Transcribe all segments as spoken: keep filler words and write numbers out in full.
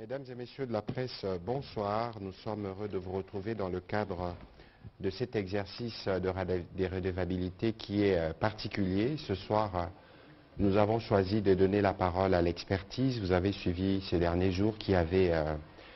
Mesdames et messieurs de la presse, bonsoir. Nous sommes heureux de vous retrouver dans le cadre de cet exercice de redevabilité qui est particulier. Ce soir, nous avons choisi de donner la parole à l'expertise. Vous avez suivi ces derniers jours qu'il y avait euh,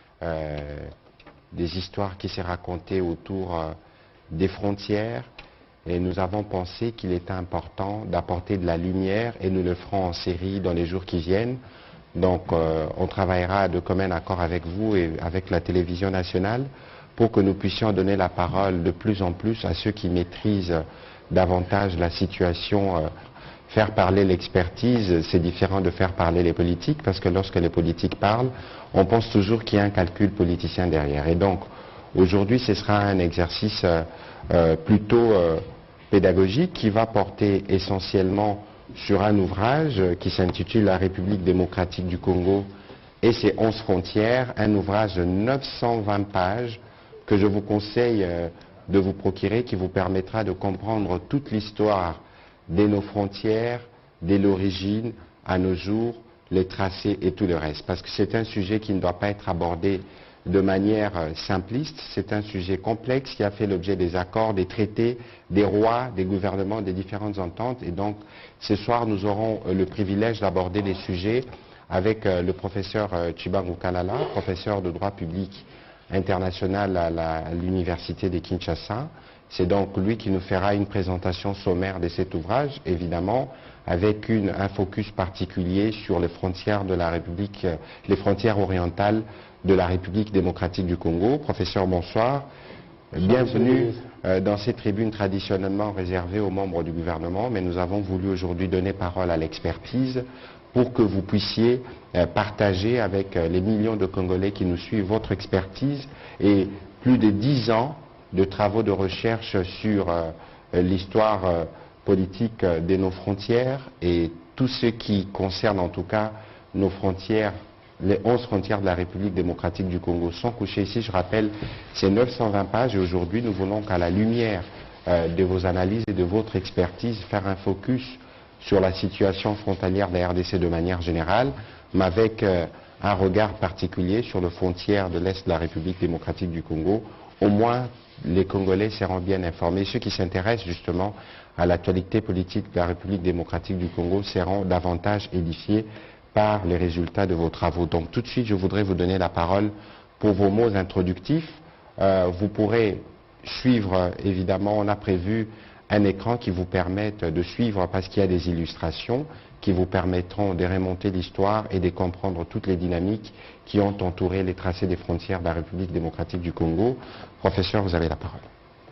euh, des histoires qui s'est racontées autour euh, des frontières. Et nous avons pensé qu'il était important d'apporter de la lumière et nous le ferons en série dans les jours qui viennent. Donc euh, on travaillera de commun accord avec vous et avec la télévision nationale pour que nous puissions donner la parole de plus en plus à ceux qui maîtrisent davantage la situation. Euh, faire parler l'expertise, c'est différent de faire parler les politiques, parce que lorsque les politiques parlent, on pense toujours qu'il y a un calcul politicien derrière. Et donc aujourd'hui ce sera un exercice euh, euh, plutôt euh, pédagogique qui va porter essentiellement sur un ouvrage qui s'intitule La République démocratique du Congo et ses onze frontières, un ouvrage de neuf cent vingt pages que je vous conseille de vous procurer, qui vous permettra de comprendre toute l'histoire de nos frontières, dès l'origine à nos jours, les tracés et tout le reste. Parce que c'est un sujet qui ne doit pas être abordé de manière simpliste, c'est un sujet complexe qui a fait l'objet des accords, des traités, des rois, des gouvernements, des différentes ententes. Et donc, ce soir, nous aurons le privilège d'aborder les sujets avec le professeur Chibangu Kalala, professeur de droit public international à l'université de Kinshasa. C'est donc lui qui nous fera une présentation sommaire de cet ouvrage, évidemment, avec une, un focus particulier sur les frontières de la République, les frontières orientales de la République démocratique du Congo. Professeur, bonsoir. Bienvenue euh, dans cette tribune traditionnellement réservée aux membres du gouvernement, mais nous avons voulu aujourd'hui donner parole à l'expertise pour que vous puissiez euh, partager avec euh, les millions de Congolais qui nous suivent votre expertise et plus de dix ans de travaux de recherche sur euh, l'histoire euh, politique euh, de nos frontières et tout ce qui concerne en tout cas nos frontières. Les onze frontières de la République démocratique du Congo sont couchées ici. Je rappelle, c'est neuf cent vingt pages et aujourd'hui, nous voulons qu'à la lumière euh, de vos analyses et de votre expertise, faire un focus sur la situation frontalière de la R D C de manière générale, mais avec euh, un regard particulier sur les frontières de l'Est de la République démocratique du Congo. Au moins, les Congolais seront bien informés. Ceux qui s'intéressent justement à l'actualité politique de la République démocratique du Congo seront davantage édifiés par les résultats de vos travaux. Donc tout de suite, je voudrais vous donner la parole pour vos mots introductifs. Euh, vous pourrez suivre, euh, évidemment, on a prévu un écran qui vous permette de suivre parce qu'il y a des illustrations qui vous permettront de remonter l'histoire et de comprendre toutes les dynamiques qui ont entouré les tracés des frontières de la République démocratique du Congo. Professeur, vous avez la parole.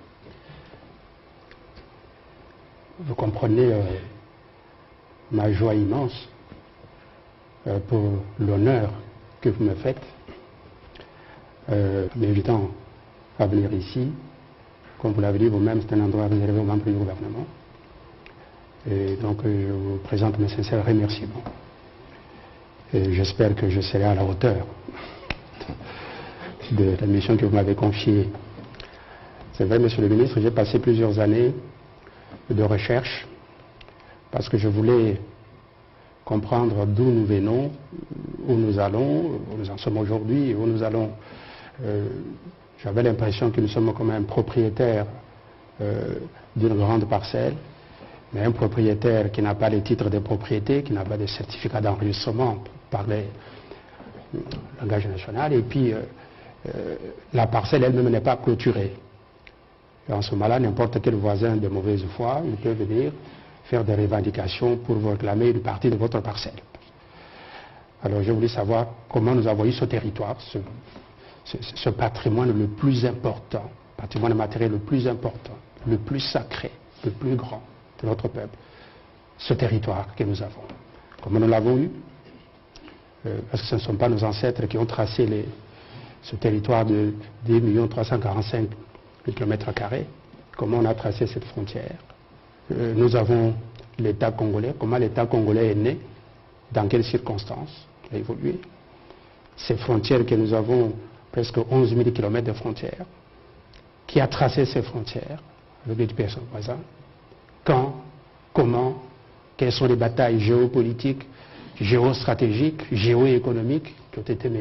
Vous comprenez euh, ma joie immense Euh, pour l'honneur que vous me faites, euh, m'invitant à venir ici. Comme vous l'avez dit vous-même, c'est un endroit réservé aux membres du gouvernement. Et donc euh, je vous présente mes sincères remerciements. Et j'espère que je serai à la hauteur de la mission que vous m'avez confiée. C'est vrai, monsieur le ministre, j'ai passé plusieurs années de recherche parce que je voulais comprendre d'où nous venons, où nous allons, où nous en sommes aujourd'hui, où nous allons. Euh, J'avais l'impression que nous sommes comme un propriétaire euh, d'une grande parcelle, mais un propriétaire qui n'a pas les titres de propriété, qui n'a pas de certificat d'enregistrement par le langage national, et puis euh, euh, la parcelle elle-même n'est pas clôturée. Et en ce moment-là, n'importe quel voisin de mauvaise foi, il peut venir faire des revendications pour vous réclamer une partie de votre parcelle. Alors je voulais savoir comment nous avons eu ce territoire, ce, ce, ce patrimoine le plus important, patrimoine matériel le plus important, le plus sacré, le plus grand de notre peuple, ce territoire que nous avons. Comment nous l'avons eu euh, Parce que ce ne sont pas nos ancêtres qui ont tracé les, ce territoire de deux millions trois cent quarante-cinq mille kilomètres carrés. Comment on a tracé cette frontière? Euh, nous avons l'État congolais, comment l'État congolais est né, dans quelles circonstances il a évolué. Ces frontières que nous avons, presque onze mille kilomètres de frontières, qui a tracé ces frontières avec les personnes voisines, quand, comment, quelles sont les batailles géopolitiques, géostratégiques, géoéconomiques qui ont été menées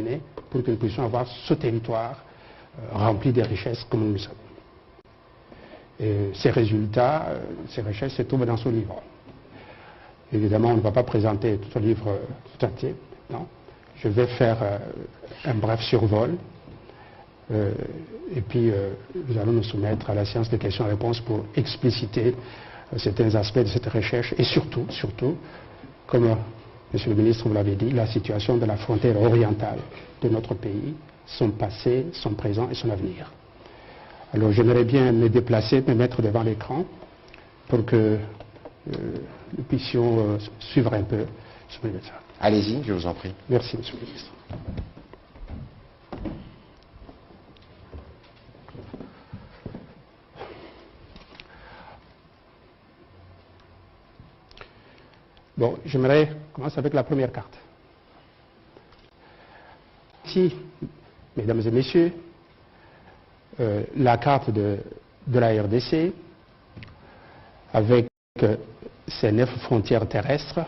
pour que nous puissions avoir ce territoire euh, rempli de richesses comme nous le savons. Et ces résultats, euh, ces richesses se trouvent dans ce livre. Évidemment, on ne va pas présenter tout le livre euh, tout entier, non. Je vais faire euh, un bref survol euh, et puis euh, nous allons nous soumettre à la séance de questions-réponses pour expliciter euh, certains aspects de cette recherche et surtout, surtout, comme euh, Monsieur le ministre vous l'avait dit, la situation de la frontière orientale de notre pays, son passé, son présent et son avenir. Alors j'aimerais bien me déplacer, me mettre devant l'écran pour que euh, nous puissions euh, suivre un peu ce médecin. Allez-y, je vous en prie. Merci, Monsieur le ministre. Bon, j'aimerais commencer avec la première carte. Ici, mesdames et messieurs, euh, la carte de, de la R D C avec euh, ses neuf frontières terrestres.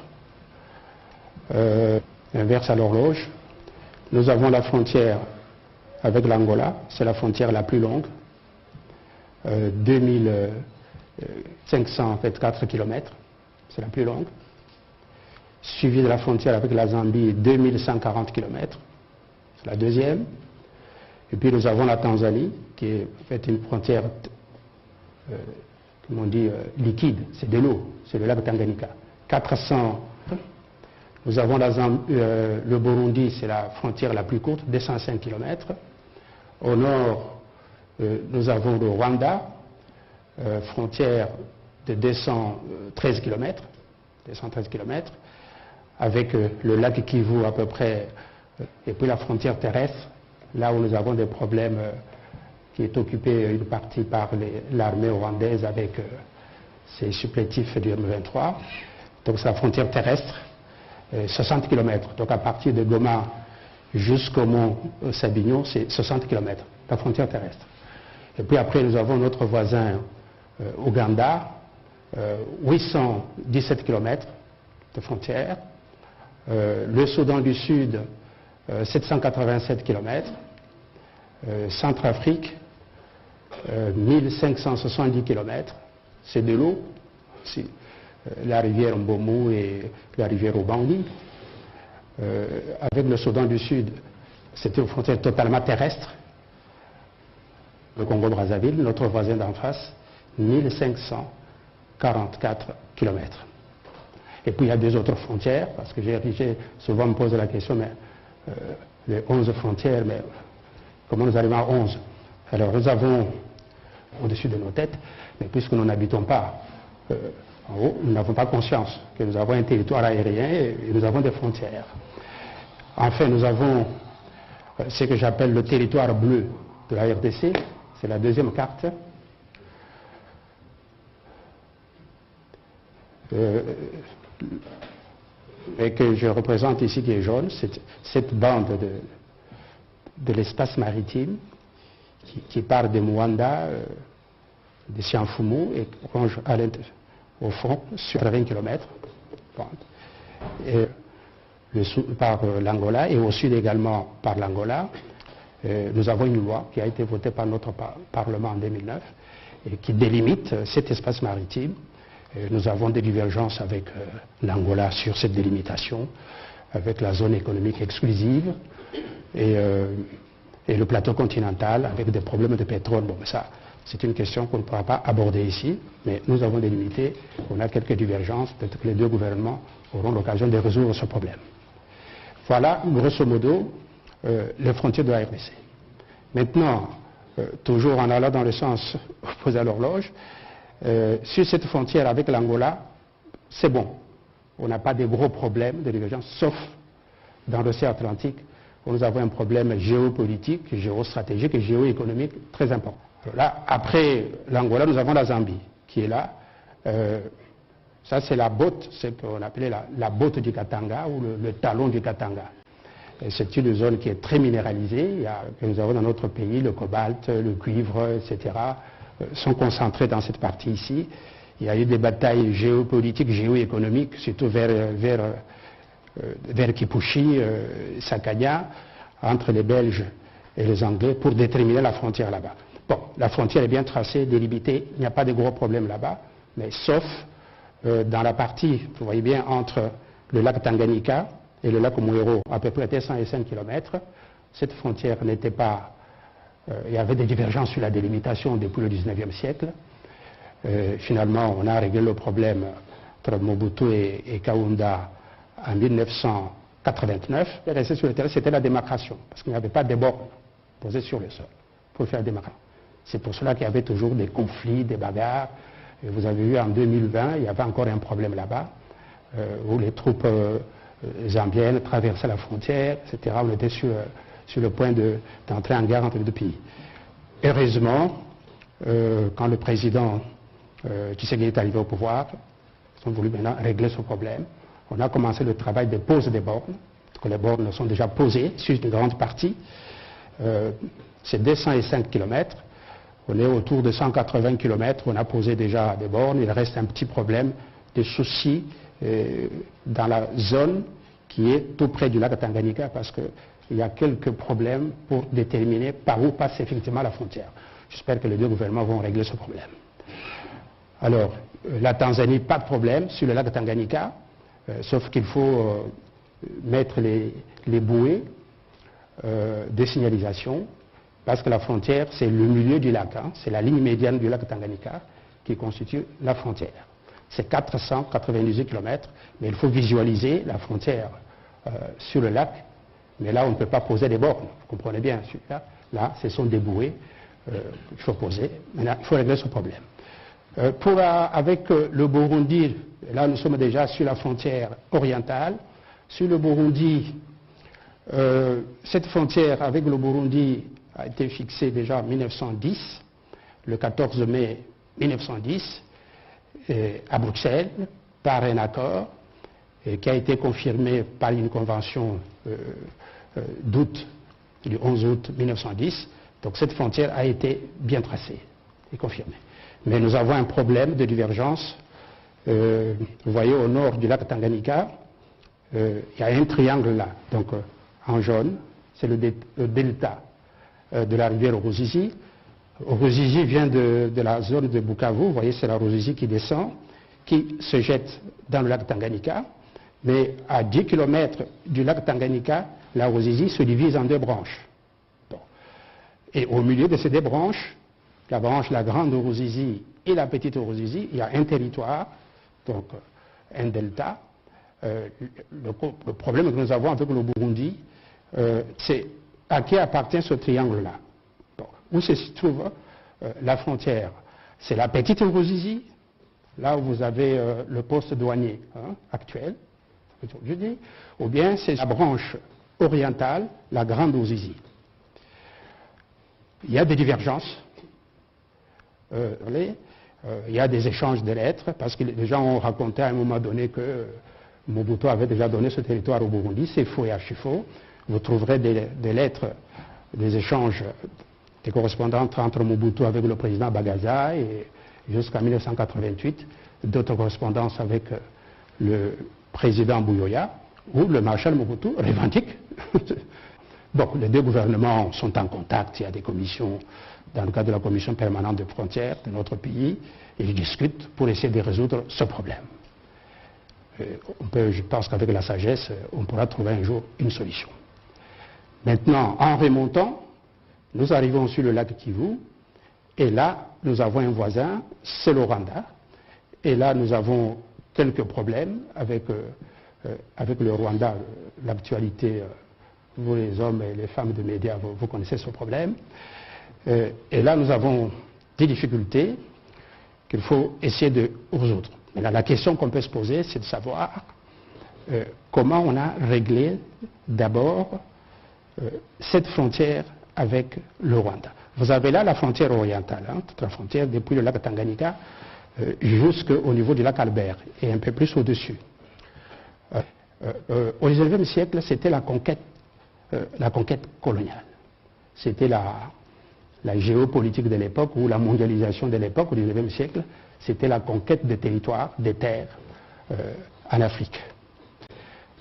Euh, inverse à l'horloge. Nous avons la frontière avec l'Angola, c'est la frontière la plus longue, euh, deux mille cinq cent vingt-quatre kilomètres, c'est la plus longue, suivie de la frontière avec la Zambie, deux mille cent quarante kilomètres, c'est la deuxième, et puis nous avons la Tanzanie, qui est en fait une frontière, euh, comme on dit, euh, liquide, c'est de l'eau, c'est le lac Tanganyika, quatre cents. Nous avons la Zambie, euh, le Burundi, c'est la frontière la plus courte, deux cent cinq kilomètres. Au nord, euh, nous avons le Rwanda, euh, frontière de deux cent treize kilomètres, deux cent treize kilomètres, avec euh, le lac Kivu à peu près, euh, et puis la frontière terrestre, là où nous avons des problèmes, euh, qui est occupée une partie par l'armée rwandaise avec euh, ses supplétifs du M vingt-trois. Donc c'est la frontière terrestre. soixante kilomètres. Donc à partir de Goma jusqu'au mont Sabignon, c'est soixante kilomètres, la frontière terrestre. Et puis après, nous avons notre voisin euh, Ouganda, euh, huit cent dix-sept kilomètres de frontière. Euh, le Soudan du Sud, euh, sept cent quatre-vingt-sept kilomètres. Euh, Centrafrique, euh, mille cinq cent soixante-dix kilomètres. C'est de l'eau. La rivière Mbomu et la rivière Obangi. Euh, avec le Soudan du Sud, c'était une frontière totalement terrestre. Le Congo-Brazzaville, notre voisin d'en face, mille cinq cent quarante-quatre kilomètres. Et puis il y a deux autres frontières, parce que j'ai souvent me pose la question, mais euh, les onze frontières, mais comment nous arrivons à onze? Alors nous avons au-dessus de nos têtes, mais puisque nous n'habitons pas euh, en haut, nous n'avons pas conscience que nous avons un territoire aérien et nous avons des frontières. Enfin, nous avons euh, ce que j'appelle le territoire bleu de la R D C, c'est la deuxième carte. Euh, et que je représente ici qui est jaune, c'est cette bande de, de l'espace maritime qui, qui part de Mwanda, euh, de Sianfumu et ronge à au fond sur vingt kilomètres et le sud, par euh, l'Angola et au sud également par l'Angola. Euh, nous avons une loi qui a été votée par notre par Parlement en deux mille neuf et qui délimite euh, cet espace maritime. Et nous avons des divergences avec euh, l'Angola sur cette délimitation, avec la zone économique exclusive et, euh, et le plateau continental avec des problèmes de pétrole. Bon, ça, c'est une question qu'on ne pourra pas aborder ici, mais nous avons délimité, on a quelques divergences, peut-être que les deux gouvernements auront l'occasion de résoudre ce problème. Voilà, grosso modo, euh, les frontières de la R D C. Maintenant, euh, toujours en allant dans le sens opposé à l'horloge, euh, sur cette frontière avec l'Angola, c'est bon. On n'a pas de gros problèmes de divergence, sauf dans l'océan Atlantique, où nous avons un problème géopolitique, géostratégique et géoéconomique très important. Là, après l'Angola, nous avons la Zambie qui est là. Euh, ça, c'est la botte, c'est ce qu'on appelait la, la botte du Katanga ou le, le talon du Katanga. C'est une zone qui est très minéralisée. Il y a, que nous avons dans notre pays, le cobalt, le cuivre, et cetera, euh, sont concentrés dans cette partie ici. Il y a eu des batailles géopolitiques, géoéconomiques, surtout vers, vers, euh, vers Kipushi, euh, Sakanya, entre les Belges et les Anglais pour déterminer la frontière là-bas. Bon, la frontière est bien tracée, délimitée, il n'y a pas de gros problèmes là-bas, mais sauf euh, dans la partie, vous voyez bien, entre le lac Tanganyika et le lac Mouero, à peu près cent cinq kilomètres, cette frontière n'était pas... Euh, il y avait des divergences sur la délimitation depuis le dix-neuvième siècle. Euh, finalement, on a réglé le problème entre Mobutu et, et Kaunda en mille neuf cent quatre-vingt-neuf. Et resté sur le terrain, c'était la démarcation, parce qu'il n'y avait pas de bornes posées sur le sol pour faire la démarcation. C'est pour cela qu'il y avait toujours des conflits, des bagarres. Et vous avez vu en deux mille vingt, il y avait encore un problème là-bas, euh, où les troupes euh, zambiennes traversaient la frontière, et cetera. On était sur, sur le point d'entrer en guerre entre les deux pays. Heureusement, euh, quand le président euh, Tshisekedi est arrivé au pouvoir, ils ont voulu maintenant régler ce problème. On a commencé le travail de pose des bornes, parce que les bornes sont déjà posées sur une grande partie. Euh, C'est deux cent cinq kilomètres. On est autour de cent quatre-vingts kilomètres. On a posé déjà des bornes. Il reste un petit problème de soucis euh, dans la zone qui est tout près du lac Tanganyika, parce qu'il y a quelques problèmes pour déterminer par où passe effectivement la frontière. J'espère que les deux gouvernements vont régler ce problème. Alors, euh, la Tanzanie, pas de problème sur le lac Tanganyika, euh, sauf qu'il faut euh, mettre les, les bouées euh, de signalisation, parce que la frontière, c'est le milieu du lac, hein, c'est la ligne médiane du lac Tanganyika qui constitue la frontière. C'est quatre cent quatre-vingt-dix-huit kilomètres, mais il faut visualiser la frontière euh, sur le lac, mais là on ne peut pas poser des bornes, vous comprenez bien, là, là ce sont des bouées euh, qu'il faut poser, maintenant il faut régler ce problème. Euh, pour, euh, avec euh, le Burundi, là nous sommes déjà sur la frontière orientale. Sur le Burundi, euh, cette frontière avec le Burundi a été fixée déjà en mille neuf cent dix, le quatorze mai mille neuf cent dix, et à Bruxelles, par un accord et qui a été confirmé par une convention euh, euh, d'août, du onze août mille neuf cent dix. Donc cette frontière a été bien tracée et confirmée. Mais nous avons un problème de divergence. Euh, vous voyez, au nord du lac Tanganyika, euh, il y a un triangle là, donc euh, en jaune, c'est le, le delta euh, de la rivière Ruzizi. Ruzizi vient de, de la zone de Bukavu, vous voyez, c'est la Ruzizi qui descend, qui se jette dans le lac Tanganyika, mais à dix kilomètres du lac Tanganyika, la Ruzizi se divise en deux branches. Bon. Et au milieu de ces deux branches, la branche, la grande Ruzizi et la petite Ruzizi, il y a un territoire, donc un delta. Euh, le, le problème que nous avons avec le Burundi, euh, c'est à qui appartient ce triangle-là. Bon. Où se trouve euh, la frontière? C'est la petite Ruzizi, là où vous avez euh, le poste douanier hein, actuel, je dis, ou bien c'est la branche orientale, la grande Ruzizi. Il y a des divergences. Euh, euh, il y a des échanges de lettres, parce que les gens ont raconté à un moment donné que euh, Mobutu avait déjà donné ce territoire au Burundi. C'est faux et archi faux. Vous trouverez des, des lettres, des échanges, des correspondances entre Mobutu avec le président Bagaza et jusqu'à mille neuf cent quatre-vingt-huit, d'autres correspondances avec euh, le président Buyoya, où le maréchal Mobutu revendique. Bon, les deux gouvernements sont en contact, il y a des commissions, dans le cadre de la commission permanente des frontières de notre pays, et ils discutent pour essayer de résoudre ce problème. Et on peut, je pense qu'avec la sagesse, on pourra trouver un jour une solution. Maintenant, en remontant, nous arrivons sur le lac Kivu, et là, nous avons un voisin, c'est le Rwanda, et là, nous avons quelques problèmes avec, euh, euh, avec le Rwanda, l'actualité. Euh, Vous, les hommes et les femmes de médias, vous, vous connaissez ce problème. Euh, et là, nous avons des difficultés qu'il faut essayer de résoudre. Mais là, la question qu'on peut se poser, c'est de savoir euh, comment on a réglé d'abord euh, cette frontière avec le Rwanda. Vous avez là la frontière orientale, hein, toute la frontière depuis le lac Tanganyika euh, jusqu'au niveau du lac Albert et un peu plus au-dessus. Euh, euh, au dix-neuvième siècle, c'était la conquête Euh, la conquête coloniale. C'était la, la géopolitique de l'époque, ou la mondialisation de l'époque, au dix-neuvième siècle, c'était la conquête des territoires, des terres euh, en Afrique.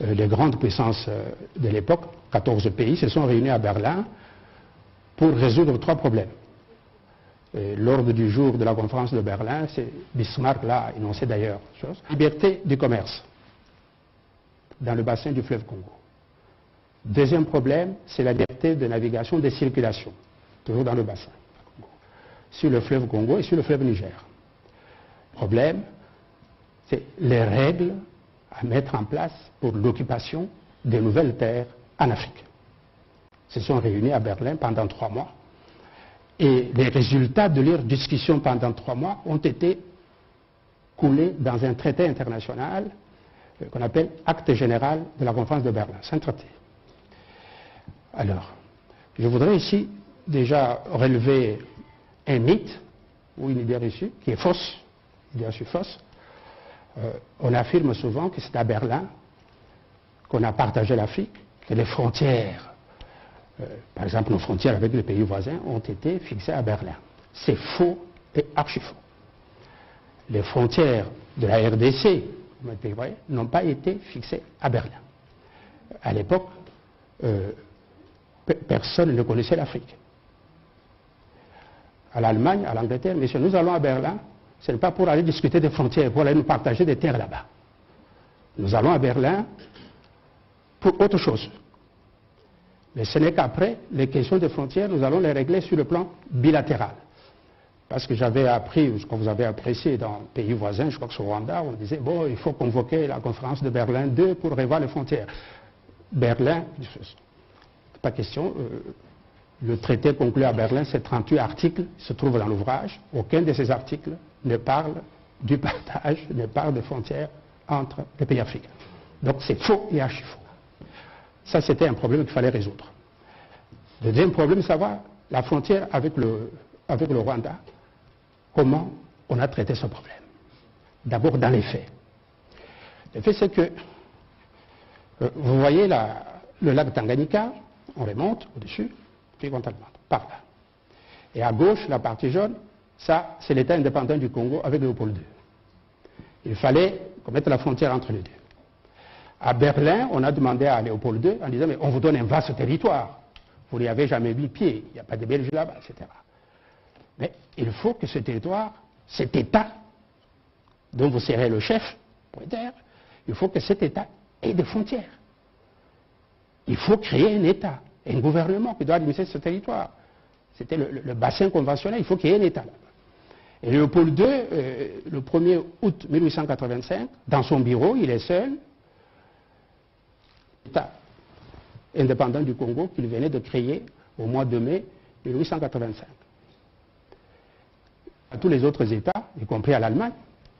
euh, les grandes puissances euh, de l'époque, quatorze pays, se sont réunis à Berlin pour résoudre trois problèmes. L'ordre du jour de la conférence de Berlin, c'est Bismarck l'a énoncé d'ailleurs. Liberté du commerce dans le bassin du fleuve Congo. Deuxième problème, c'est la liberté de navigation, de circulation, toujours dans le bassin, sur le fleuve Congo et sur le fleuve Niger. Problème, c'est les règles à mettre en place pour l'occupation des nouvelles terres en Afrique. Ils se sont réunis à Berlin pendant trois mois. Et les résultats de leurs discussions pendant trois mois ont été coulés dans un traité international euh, qu'on appelle Acte général de la conférence de Berlin. C'est un traité. Alors, je voudrais ici déjà relever un mythe ou une idée reçue qui est fausse, une idée reçue fausse. Euh, on affirme souvent que c'est à Berlin qu'on a partagé l'Afrique, que les frontières Euh, par exemple, nos frontières avec les pays voisins ont été fixées à Berlin. C'est faux et archi faux. Les frontières de la R D C n'ont pas été fixées à Berlin. À l'époque, euh, personne ne connaissait l'Afrique. À l'Allemagne, à l'Angleterre, mais si nous allons à Berlin, ce n'est pas pour aller discuter des frontières, pour aller nous partager des terres là-bas. Nous allons à Berlin pour autre chose. Mais ce n'est qu'après, les questions de frontières, nous allons les régler sur le plan bilatéral. Parce que j'avais appris, ce que vous avez apprécié dans le pays voisin, je crois que c'est au Rwanda, on disait, bon, il faut convoquer la conférence de Berlin deux pour revoir les frontières. Berlin, pas question, euh, le traité conclu à Berlin, c'est trente-huit articles, se trouvent dans l'ouvrage. Aucun de ces articles ne parle du partage, ne parle de frontières entre les pays africains. Donc c'est faux et archi faux. Ça, c'était un problème qu'il fallait résoudre. Le deuxième problème, c'est savoir la frontière avec le, avec le Rwanda. Comment on a traité ce problème? D'abord, dans les faits. Le fait, c'est que, euh, vous voyez la, le lac Tanganyika, on remonte au-dessus, puis on remonte, par là. Et à gauche, la partie jaune, ça, c'est l'État indépendant du Congo avec Léopold deux. Il fallait qu'on mette la frontière entre les deux. À Berlin, on a demandé à Léopold deux en disant, mais on vous donne un vaste territoire. Vous n'y avez jamais mis pied, il n'y a pas de Belges là-bas, et cetera. Mais il faut que ce territoire, cet État, dont vous serez le chef, il faut que cet État ait des frontières. Il faut créer un État, un gouvernement qui doit administrer ce territoire. C'était le, le, le bassin conventionnel, il faut qu'il y ait un État là-bas. Et Léopold deux, euh, le premier août mille huit cent quatre-vingt-cinq, dans son bureau, il est seul, État indépendant du Congo qu'il venait de créer au mois de mai mille huit cent quatre-vingt-cinq. À tous les autres États, y compris à l'Allemagne,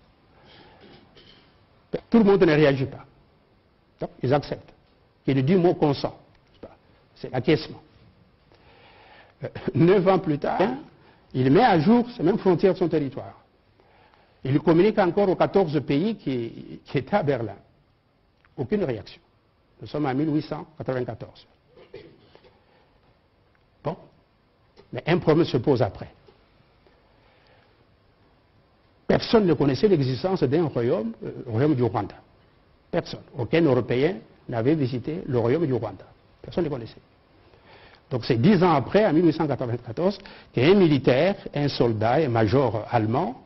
tout le monde ne réagit pas. Donc, ils acceptent. Et le dit mot consent. C'est l'acquiescement. Euh, neuf ans plus tard, il met à jour ces mêmes frontières de son territoire. Il communique encore aux quatorze pays qui, qui étaient à Berlin. Aucune réaction. Nous sommes en mille huit cent quatre-vingt-quatorze. Bon. Mais un problème se pose après. Personne ne connaissait l'existence d'un royaume, euh, le royaume du Rwanda. Personne. Aucun Européen n'avait visité le royaume du Rwanda. Personne ne connaissait. Donc c'est dix ans après, en mille huit cent quatre-vingt-quatorze, qu'un militaire, un soldat, un major allemand,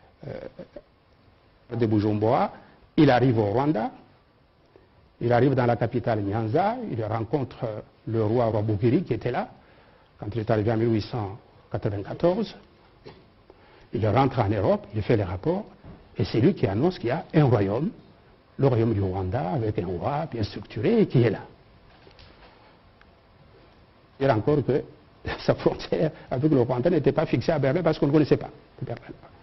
euh, de Bujumbura, il arrive au Rwanda. Il arrive dans la capitale Nyanza, il rencontre le roi Rwabugiri qui était là, quand il est arrivé en mille huit cent quatre-vingt-quatorze. Il rentre en Europe, il fait les rapports, et c'est lui qui annonce qu'il y a un royaume, le royaume du Rwanda, avec un roi bien structuré, et qui est là. Il y a encore que sa frontière avec le Rwanda n'était pas fixée à Berlin parce qu'on ne connaissait pas Berlin.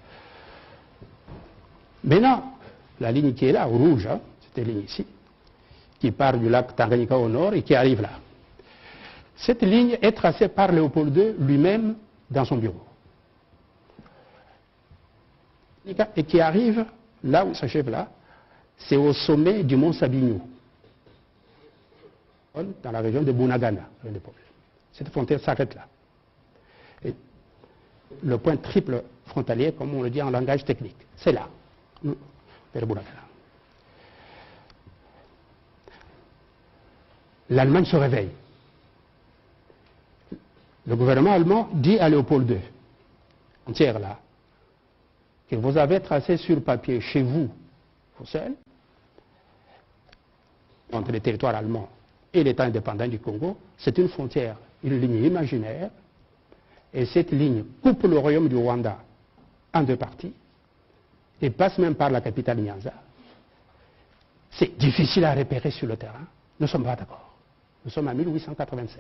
Maintenant, la ligne qui est là, rouge, hein, cette ligne ici, qui part du lac Tanganyika au nord et qui arrive là. Cette ligne est tracée par Léopold deux lui-même dans son bureau. Et qui arrive là où s'achève là, c'est au sommet du mont Sabinyo, dans la région de Bunagana. Cette frontière s'arrête là. Et le point triple frontalier, comme on le dit en langage technique, c'est là, vers Bunagana. l'Allemagne se réveille. Le gouvernement allemand dit à Léopold deux, entière là, que vous avez tracé sur papier chez vous, vous seul, entre les territoires allemands et l'État indépendant du Congo, c'est une frontière, une ligne imaginaire, et cette ligne coupe le royaume du Rwanda en deux parties, et passe même par la capitale Nyanza. C'est difficile à repérer sur le terrain. Nous ne sommes pas d'accord. Nous sommes en mille huit cent quatre-vingt-seize.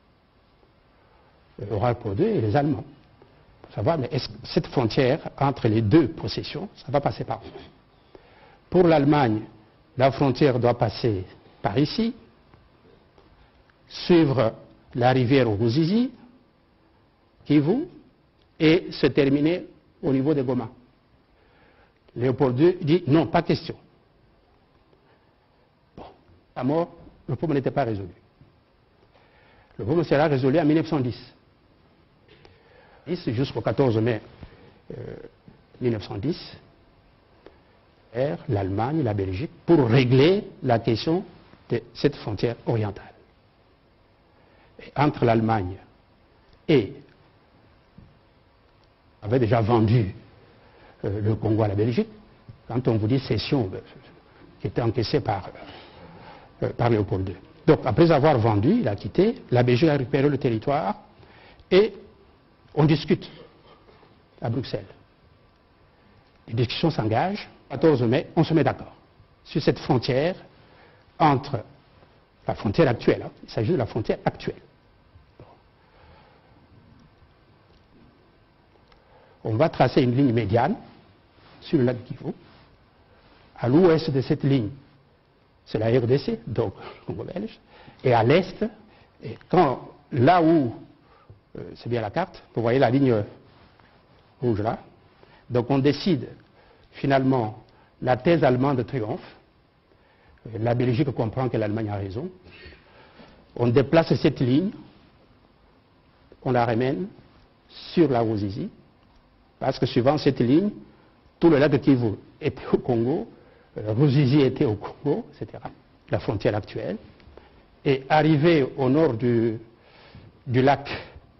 Le roi Léopold deux et les Allemands. Pour savoir, mais est-ce que cette frontière entre les deux possessions, ça va passer par où? Pour l'Allemagne, la frontière doit passer par ici, suivre la rivière Ruzizi, Kivu, et se terminer au niveau de Goma. Léopold deux dit non, pas question. Bon, à mort, le problème n'était pas résolu. Le problème sera résolu en mille neuf cent dix. Jusqu'au quatorze mai euh, mille neuf cent dix, l'Allemagne, la Belgique, pour régler la question de cette frontière orientale. Et entre l'Allemagne et avait déjà vendu euh, le Congo à la Belgique, quand on vous dit cession, euh, qui était encaissée par, euh, par Léopold deux. Donc après avoir vendu, il a quitté, la Belgique a récupéré le territoire et on discute à Bruxelles. Les discussions s'engagent. Le quatorze mai, on se met d'accord sur cette frontière entre la frontière actuelle. Hein, il s'agit de la frontière actuelle. On va tracer une ligne médiane sur le lac Kivu. À l'ouest de cette ligne, c'est la R D C, donc le Congo belge. Et à l'est, et quand, là où, euh, c'est bien la carte, vous voyez la ligne rouge là. Donc on décide finalement la thèse allemande triomphe. La Belgique comprend que l'Allemagne a raison. On déplace cette ligne, on la ramène sur la Ruzizi. Parce que suivant cette ligne, tout le lac de Kivu était au Congo, euh, Ruzizi était au Congo, et cetera. La frontière actuelle. Et arrivé au nord du, du lac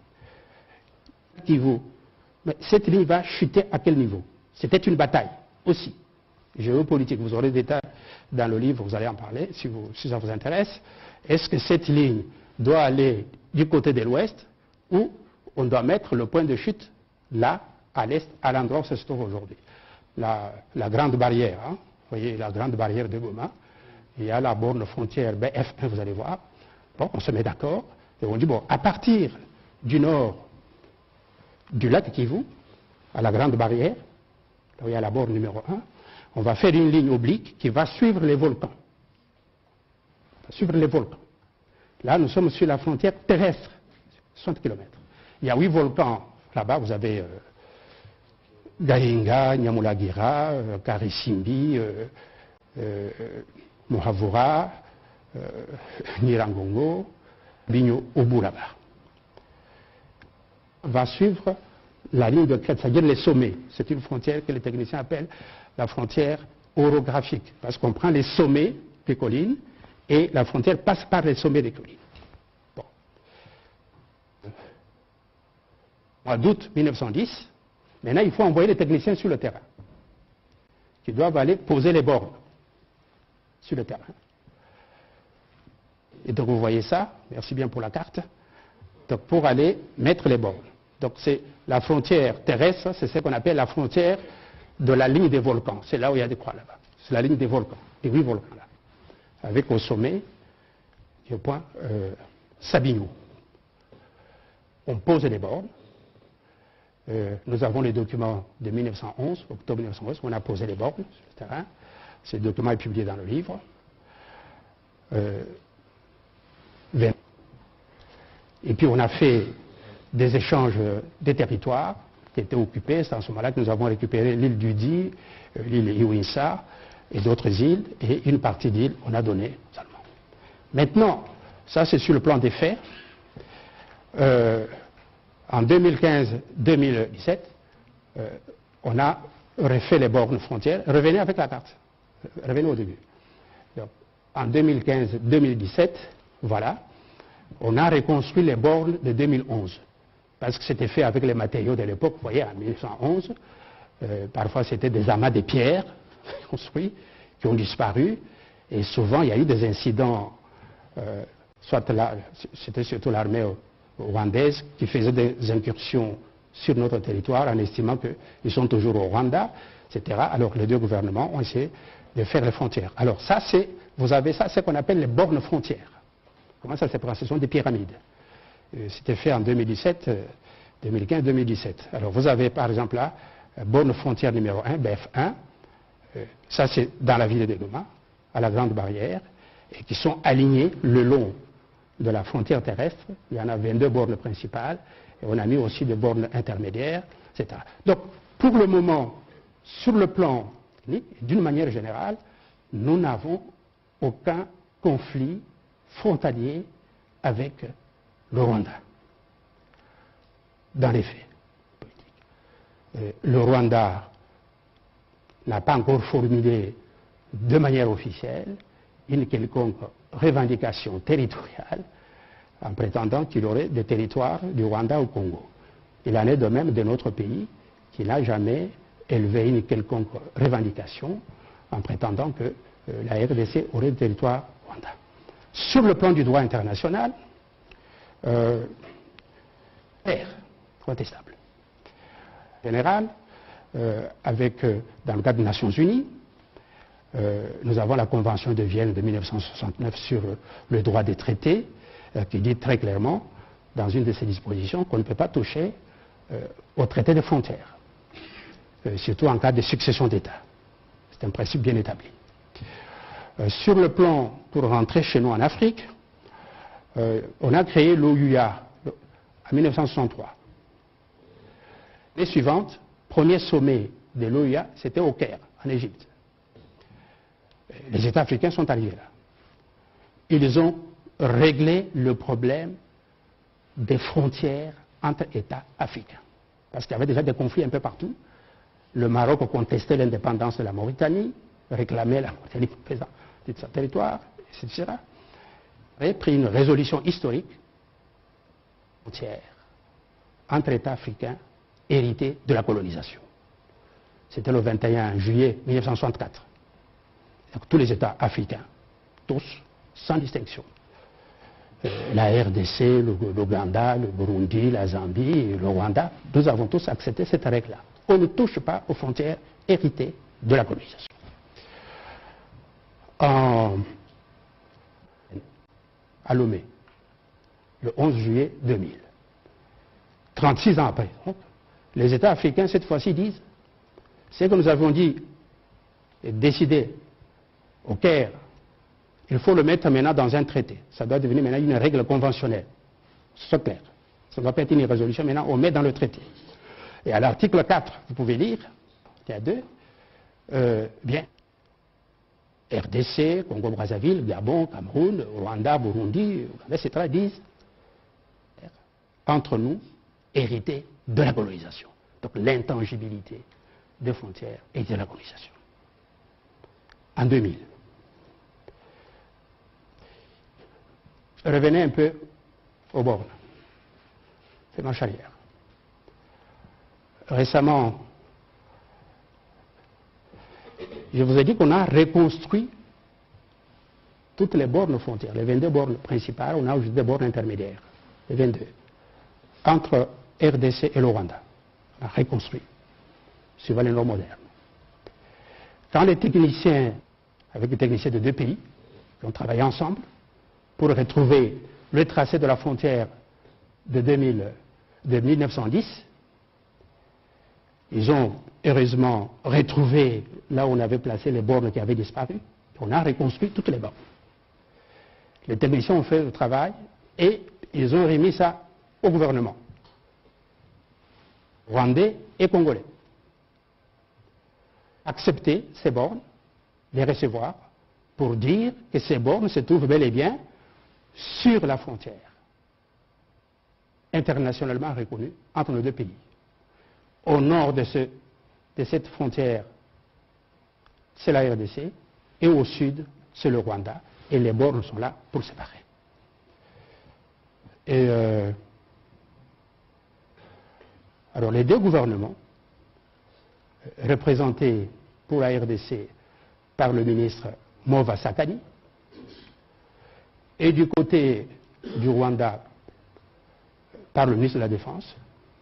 Kivu, mais cette ligne va chuter à quel niveau? C'était une bataille aussi, géopolitique. Vous aurez des détails dans le livre, vous allez en parler si, vous, si ça vous intéresse. Est-ce que cette ligne doit aller du côté de l'ouest ou on doit mettre le point de chute là, à l'est, à l'endroit où ça se trouve aujourd'hui. La, la grande barrière, hein, vous voyez la grande barrière de Goma, il y a la borne frontière B F un, vous allez voir. Bon, on se met d'accord, et on dit, bon, à partir du nord du lac Kivu, à la grande barrière, là où il y a la borne numéro un, on va faire une ligne oblique qui va suivre les volcans. Va suivre les volcans. Là, nous sommes sur la frontière terrestre, soixante kilomètres. Il y a huit volcans là-bas, vous avez... Euh, Gahinga, Nyamulagira, euh, Karisimbi, euh, euh, Mohavura, euh, Nirangongo, Bigno Obu là-bas. Va suivre la ligne de crête, c'est-à-dire les sommets. C'est une frontière que les techniciens appellent la frontière orographique, parce qu'on prend les sommets des collines et la frontière passe par les sommets des collines. Bon. Mois d'août mille neuf cent dix, maintenant, il faut envoyer les techniciens sur le terrain, qui doivent aller poser les bornes sur le terrain. Et donc, vous voyez ça, merci bien pour la carte, donc pour aller mettre les bornes. Donc, c'est la frontière terrestre, c'est ce qu'on appelle la frontière de la ligne des volcans. C'est là où il y a des croix là-bas. C'est la ligne des volcans, des huit volcans là. Avec au sommet, le point euh, Sabino. On pose les bornes. Euh, nous avons les documents de mille neuf cent onze, octobre mille neuf cent onze, où on a posé les bornes sur le terrain. Ce document est publié dans le livre. Euh, et puis on a fait des échanges des territoires qui étaient occupés. C'est en ce moment-là que nous avons récupéré l'île d'Udi, euh, l'île Iwinsa et d'autres îles. Et une partie d'île, on a donné aux Allemands. Maintenant, ça c'est sur le plan des faits. Euh, En deux mille quinze deux mille dix-sept, euh, on a refait les bornes frontières. Revenez avec la carte. Revenez au début. Donc, en deux mille quinze deux mille dix-sept, Voilà. On a reconstruit les bornes de deux mille onze. Parce que c'était fait avec les matériaux de l'époque, vous voyez, en mille neuf cent onze. Euh, parfois, c'était des amas de pierres construits qui ont disparu. Et souvent, il y a eu des incidents, euh, soit là, c'était surtout l'armée rwandaise qui faisait des incursions sur notre territoire en estimant qu'ils sont toujours au Rwanda, et cetera. Alors, les deux gouvernements ont essayé de faire les frontières. Alors, ça, c'est, vous avez ça, c'est ce qu'on appelle les bornes frontières. Comment ça se passe? Ce sont des pyramides. C'était fait en deux mille dix-sept, deux mille quinze deux mille dix-sept. Alors vous avez par exemple là, borne frontière numéro un, B F un, euh, ça c'est dans la ville de Goma, à la Grande Barrière, et qui sont alignés le long de la frontière terrestre. Il y en a vingt-deux bornes principales, et on a mis aussi des bornes intermédiaires, et cetera. Donc pour le moment, sur le plan technique, d'une manière générale, nous n'avons aucun conflit frontalier avec le Rwanda. Dans les faits, euh, le Rwanda n'a pas encore formulé de manière officielle une quelconque revendication territoriale en prétendant qu'il aurait des territoires du Rwanda au Congo. Il en est de même de notre pays qui n'a jamais élevé une quelconque revendication en prétendant que euh, la R D C aurait des territoires Rwanda. Sur le plan du droit international, euh, est contestable. En général, euh, avec, euh, dans le cadre des Nations Unies, euh, nous avons la Convention de Vienne de mille neuf cent soixante-neuf sur euh, le droit des traités, euh, qui dit très clairement, dans une de ses dispositions, qu'on ne peut pas toucher euh, au traité de frontières, euh, surtout en cas de succession d'États. C'est un principe bien établi. Euh, sur le plan, pour rentrer chez nous en Afrique, euh, on a créé l'O U A en mille neuf cent soixante-trois. L'année suivante, premier sommet de l'O U A, c'était au Caire, en Égypte. Les États africains sont arrivés là. Ils ont réglé le problème des frontières entre États africains. Parce qu'il y avait déjà des conflits un peu partout. Le Maroc contestait l'indépendance de la Mauritanie, réclamait la Mauritanie présente de son territoire, et cetera. avait pris une résolution historique entière entre États africains hérités de la colonisation. C'était le vingt et un juillet mille neuf cent soixante-quatre. Donc, tous les États africains, tous, sans distinction. Euh, la R D C, l'Ouganda, le, le Burundi, la Zambie, le Rwanda, nous avons tous accepté cette règle-là. On ne touche pas aux frontières héritées de la colonisation. En, à Lomé, le onze juillet deux mille. trente-six ans après, donc, les États africains, cette fois-ci, disent ce que nous avons dit et décidé au Caire, il faut le mettre maintenant dans un traité. Ça doit devenir maintenant une règle conventionnelle. C'est clair. Ça ne doit pas être une résolution, maintenant on met dans le traité. Et à l'article quatre, vous pouvez lire, il y a deux, euh, bien, R D C, Congo-Brazzaville, Gabon, Cameroun, Rwanda, Burundi, et cetera disent, entre nous, hérité de la colonisation. Donc l'intangibilité des frontières et de la colonisation. En deux mille. Revenez un peu aux bornes. C'est marche arrière. Récemment, je vous ai dit qu'on a reconstruit toutes les bornes frontières, les vingt-deux bornes principales, on a juste des bornes intermédiaires, les vingt-deux, entre R D C et le Rwanda. On a reconstruit, suivant les normes modernes. Quand les techniciens, avec les techniciens de deux pays, qui ont travaillé ensemble pour retrouver le tracé de la frontière de, deux mille, de mille neuf cent dix, ils ont heureusement retrouvé là où on avait placé les bornes qui avaient disparu. On a reconstruit toutes les bornes. Les techniciens ont fait le travail et ils ont remis ça au gouvernement rwandais et congolais. Accepter ces bornes, les recevoir, pour dire que ces bornes se trouvent bel et bien sur la frontière internationalement reconnue entre nos deux pays. Au nord de, ce, de cette frontière, c'est la R D C, et au sud, c'est le Rwanda, et les bornes sont là pour séparer. Et euh, alors les deux gouvernements, représentés pour la R D C par le ministre Mova Sakani, et du côté du Rwanda par le ministre de la Défense,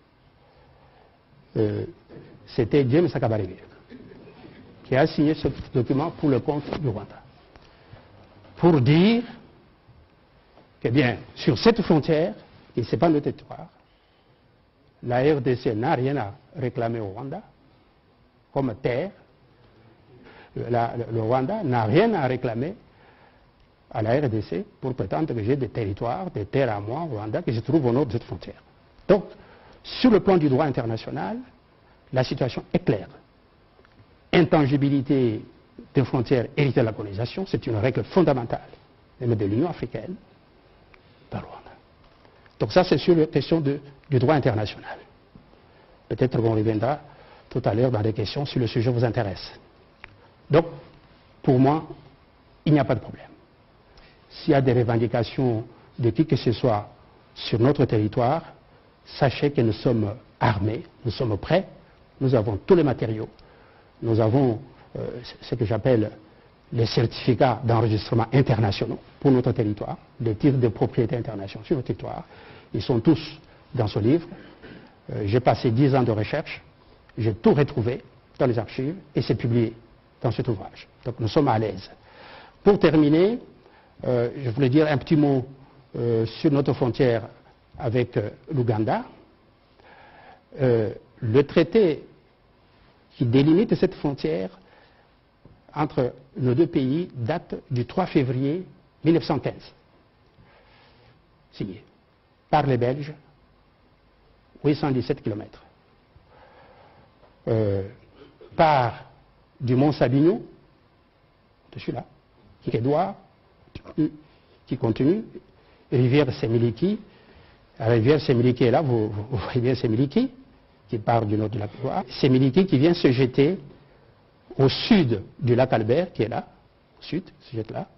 euh, c'était James Kabarebe qui a signé ce document pour le compte du Rwanda, pour dire que bien, sur cette frontière, qui ne c'est pas notre territoire, la R D C n'a rien à réclamer au Rwanda comme terre. La, le, le Rwanda n'a rien à réclamer à la R D C pour prétendre que j'ai des territoires, des terres à moi au Rwanda que je trouve au nord de cette frontière. Donc, sur le plan du droit international, la situation est claire. Intangibilité des frontières héritées de la colonisation, c'est une règle fondamentale, même de l'Union africaine, par le Rwanda. Donc ça, c'est sur la question de, du droit international. Peut-être qu'on reviendra tout à l'heure dans des questions si le sujet vous intéresse. Donc, pour moi, il n'y a pas de problème. S'il y a des revendications de qui que ce soit sur notre territoire, sachez que nous sommes armés, nous sommes prêts, nous avons tous les matériaux, nous avons euh, ce que j'appelle les certificats d'enregistrement internationaux pour notre territoire, des titres de propriété internationale sur notre territoire. Ils sont tous dans ce livre. Euh, j'ai passé dix ans de recherche, j'ai tout retrouvé dans les archives et c'est publié dans cet ouvrage. Donc nous sommes à l'aise. Pour terminer, euh, je voulais dire un petit mot euh, sur notre frontière avec euh, l'Ouganda. Euh, le traité qui délimite cette frontière entre nos deux pays date du trois février mille neuf cent quinze, signé par les Belges, huit cent dix-sept kilomètres. Euh, par du Mont Sabinou, dessus là, qui est Edouard, qui continue, rivière Semiliki. La rivière Semiliki est là, vous, vous, vous voyez bien Semiliki, qui part du nord du lac Edouard. Semiliki qui vient se jeter au sud du lac Albert, qui est là, au sud, se jette là.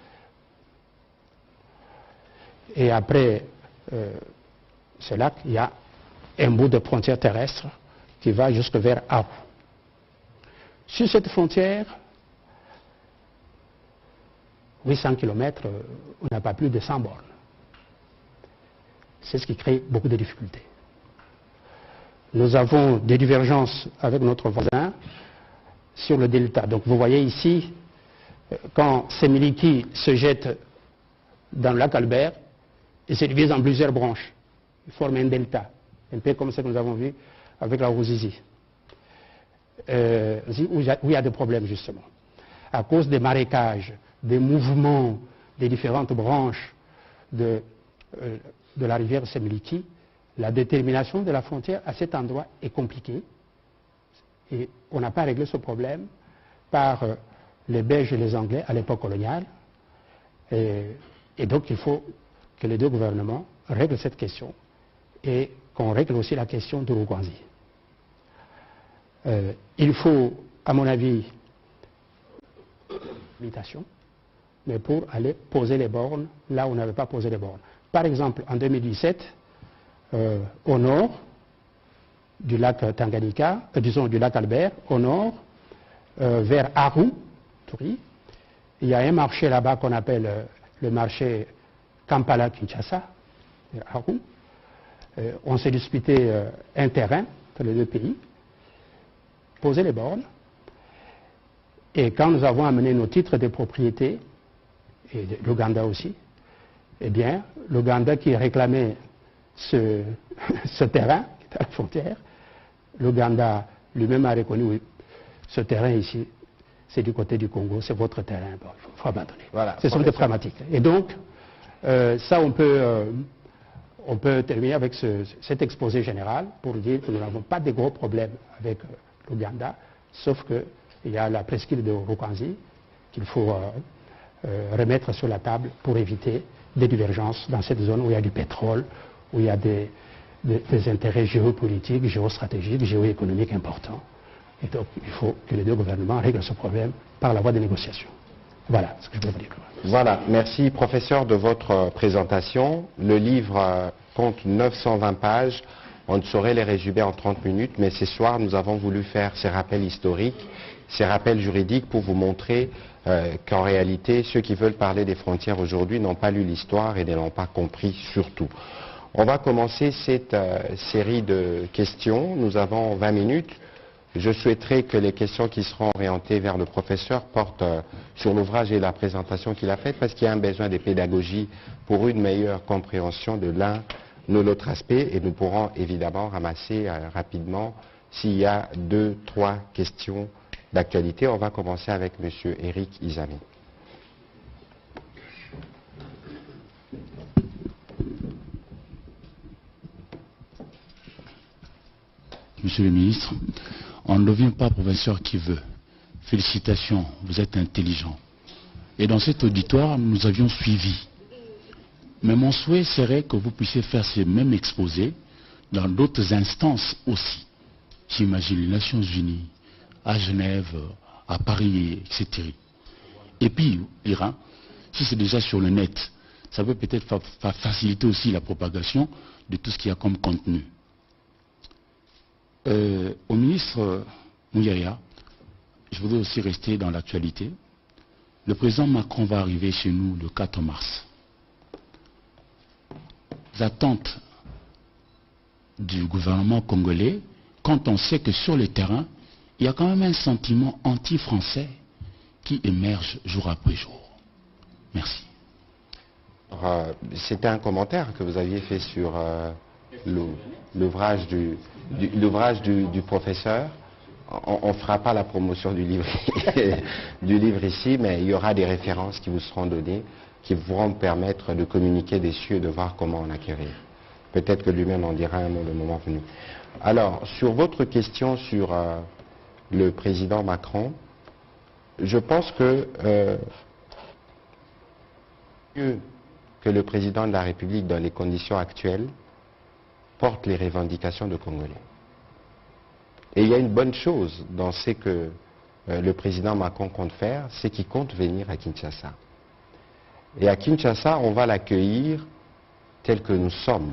Et après euh, ce lac, il y a un bout de frontière terrestre qui va jusque vers Aru. Sur cette frontière, huit cents kilomètres, on n'a pas plus de cent bornes. C'est ce qui crée beaucoup de difficultés. Nous avons des divergences avec notre voisin sur le delta. Donc vous voyez ici, quand Semiliki se jette dans le lac Albert, il se divise en plusieurs branches. Il forme un delta, un peu comme ce que nous avons vu avec la Ruzizi. Euh, où, il y a, où il y a des problèmes justement. À cause des marécages, des mouvements des différentes branches de, euh, de la rivière Semiliki, la détermination de la frontière à cet endroit est compliquée. Et on n'a pas réglé ce problème par euh, les Belges et les Anglais à l'époque coloniale. Et, et donc il faut que les deux gouvernements règlent cette question et qu'on règle aussi la question de Rukwanzi. Euh, il faut, à mon avis, invitation, mais pour aller poser les bornes là où on n'avait pas posé les bornes. Par exemple, en deux mille dix-sept, euh, au nord du lac Tanganyika, euh, disons du lac Albert, au nord, euh, vers Aru, Touri, il y a un marché là-bas qu'on appelle euh, le marché Kampala-Kinshasa, Aru. Euh, on s'est disputé euh, un terrain entre les deux pays, poser les bornes, et quand nous avons amené nos titres de propriété, et l'Ouganda aussi, eh bien, l'Ouganda qui réclamait ce, ce terrain, qui est à la frontière, l'Ouganda lui-même a reconnu, oui, ce terrain ici, c'est du côté du Congo, c'est votre terrain, bon, il faut, faut abandonner. Voilà, ce sont des pragmatiques. Et donc, euh, ça, on peut, euh, on peut terminer avec ce, cet exposé général pour dire que nous n'avons pas de gros problèmes avec euh, l'Ouganda, sauf qu'il y a la presqu'île de Rukwanzi qu'il faut euh, euh, remettre sur la table pour éviter des divergences dans cette zone où il y a du pétrole, où il y a des, des, des intérêts géopolitiques, géostratégiques, géoéconomiques importants. Et donc, il faut que les deux gouvernements règlent ce problème par la voie des négociations. Voilà ce que je peux vous dire. Voilà, merci professeur de votre présentation. Le livre compte neuf cent vingt pages. On ne saurait les résumer en trente minutes, mais ce soir, nous avons voulu faire ces rappels historiques, ces rappels juridiques pour vous montrer euh, qu'en réalité, ceux qui veulent parler des frontières aujourd'hui n'ont pas lu l'histoire et ne l'ont pas compris surtout. On va commencer cette euh, série de questions. Nous avons vingt minutes. Je souhaiterais que les questions qui seront orientées vers le professeur portent euh, sur l'ouvrage et la présentation qu'il a faite, parce qu'il y a un besoin de pédagogie pour une meilleure compréhension de l'un de l'autre aspect, et nous pourrons évidemment ramasser euh, rapidement s'il y a deux, trois questions d'actualité. On va commencer avec M. Éric Izami. Monsieur le ministre, on ne devient pas professeur qui veut. Félicitations, vous êtes intelligent. Et dans cet auditoire, nous avions suivi. Mais mon souhait serait que vous puissiez faire ces mêmes exposés dans d'autres instances aussi. J'imagine les Nations Unies, à Genève, à Paris, et cetera. Et puis, Iran, si c'est déjà sur le net, ça peut peut-être fa fa faciliter aussi la propagation de tout ce qu'il y a comme contenu. Euh, au ministre Mouyaya, je voudrais aussi rester dans l'actualité. Le président Macron va arriver chez nous le quatre mars. Les attentes du gouvernement congolais, quand on sait que sur le terrain, il y a quand même un sentiment anti-français qui émerge jour après jour. Merci. Euh, C'était un commentaire que vous aviez fait sur euh, l'ouvrage du, du, du, du professeur. On ne fera pas la promotion du livre, du livre ici, mais il y aura des références qui vous seront données, qui pourront permettre de communiquer dessus et de voir comment en acquérir. Peut-être que lui-même en dira un mot le moment venu. Alors, sur votre question sur euh, le président Macron, je pense que euh, mieux que le président de la République, dans les conditions actuelles, porte les revendications de Congolais. Et il y a une bonne chose dans ce que euh, le président Macron compte faire, c'est qu'il compte venir à Kinshasa. Et à Kinshasa, on va l'accueillir tel que nous sommes,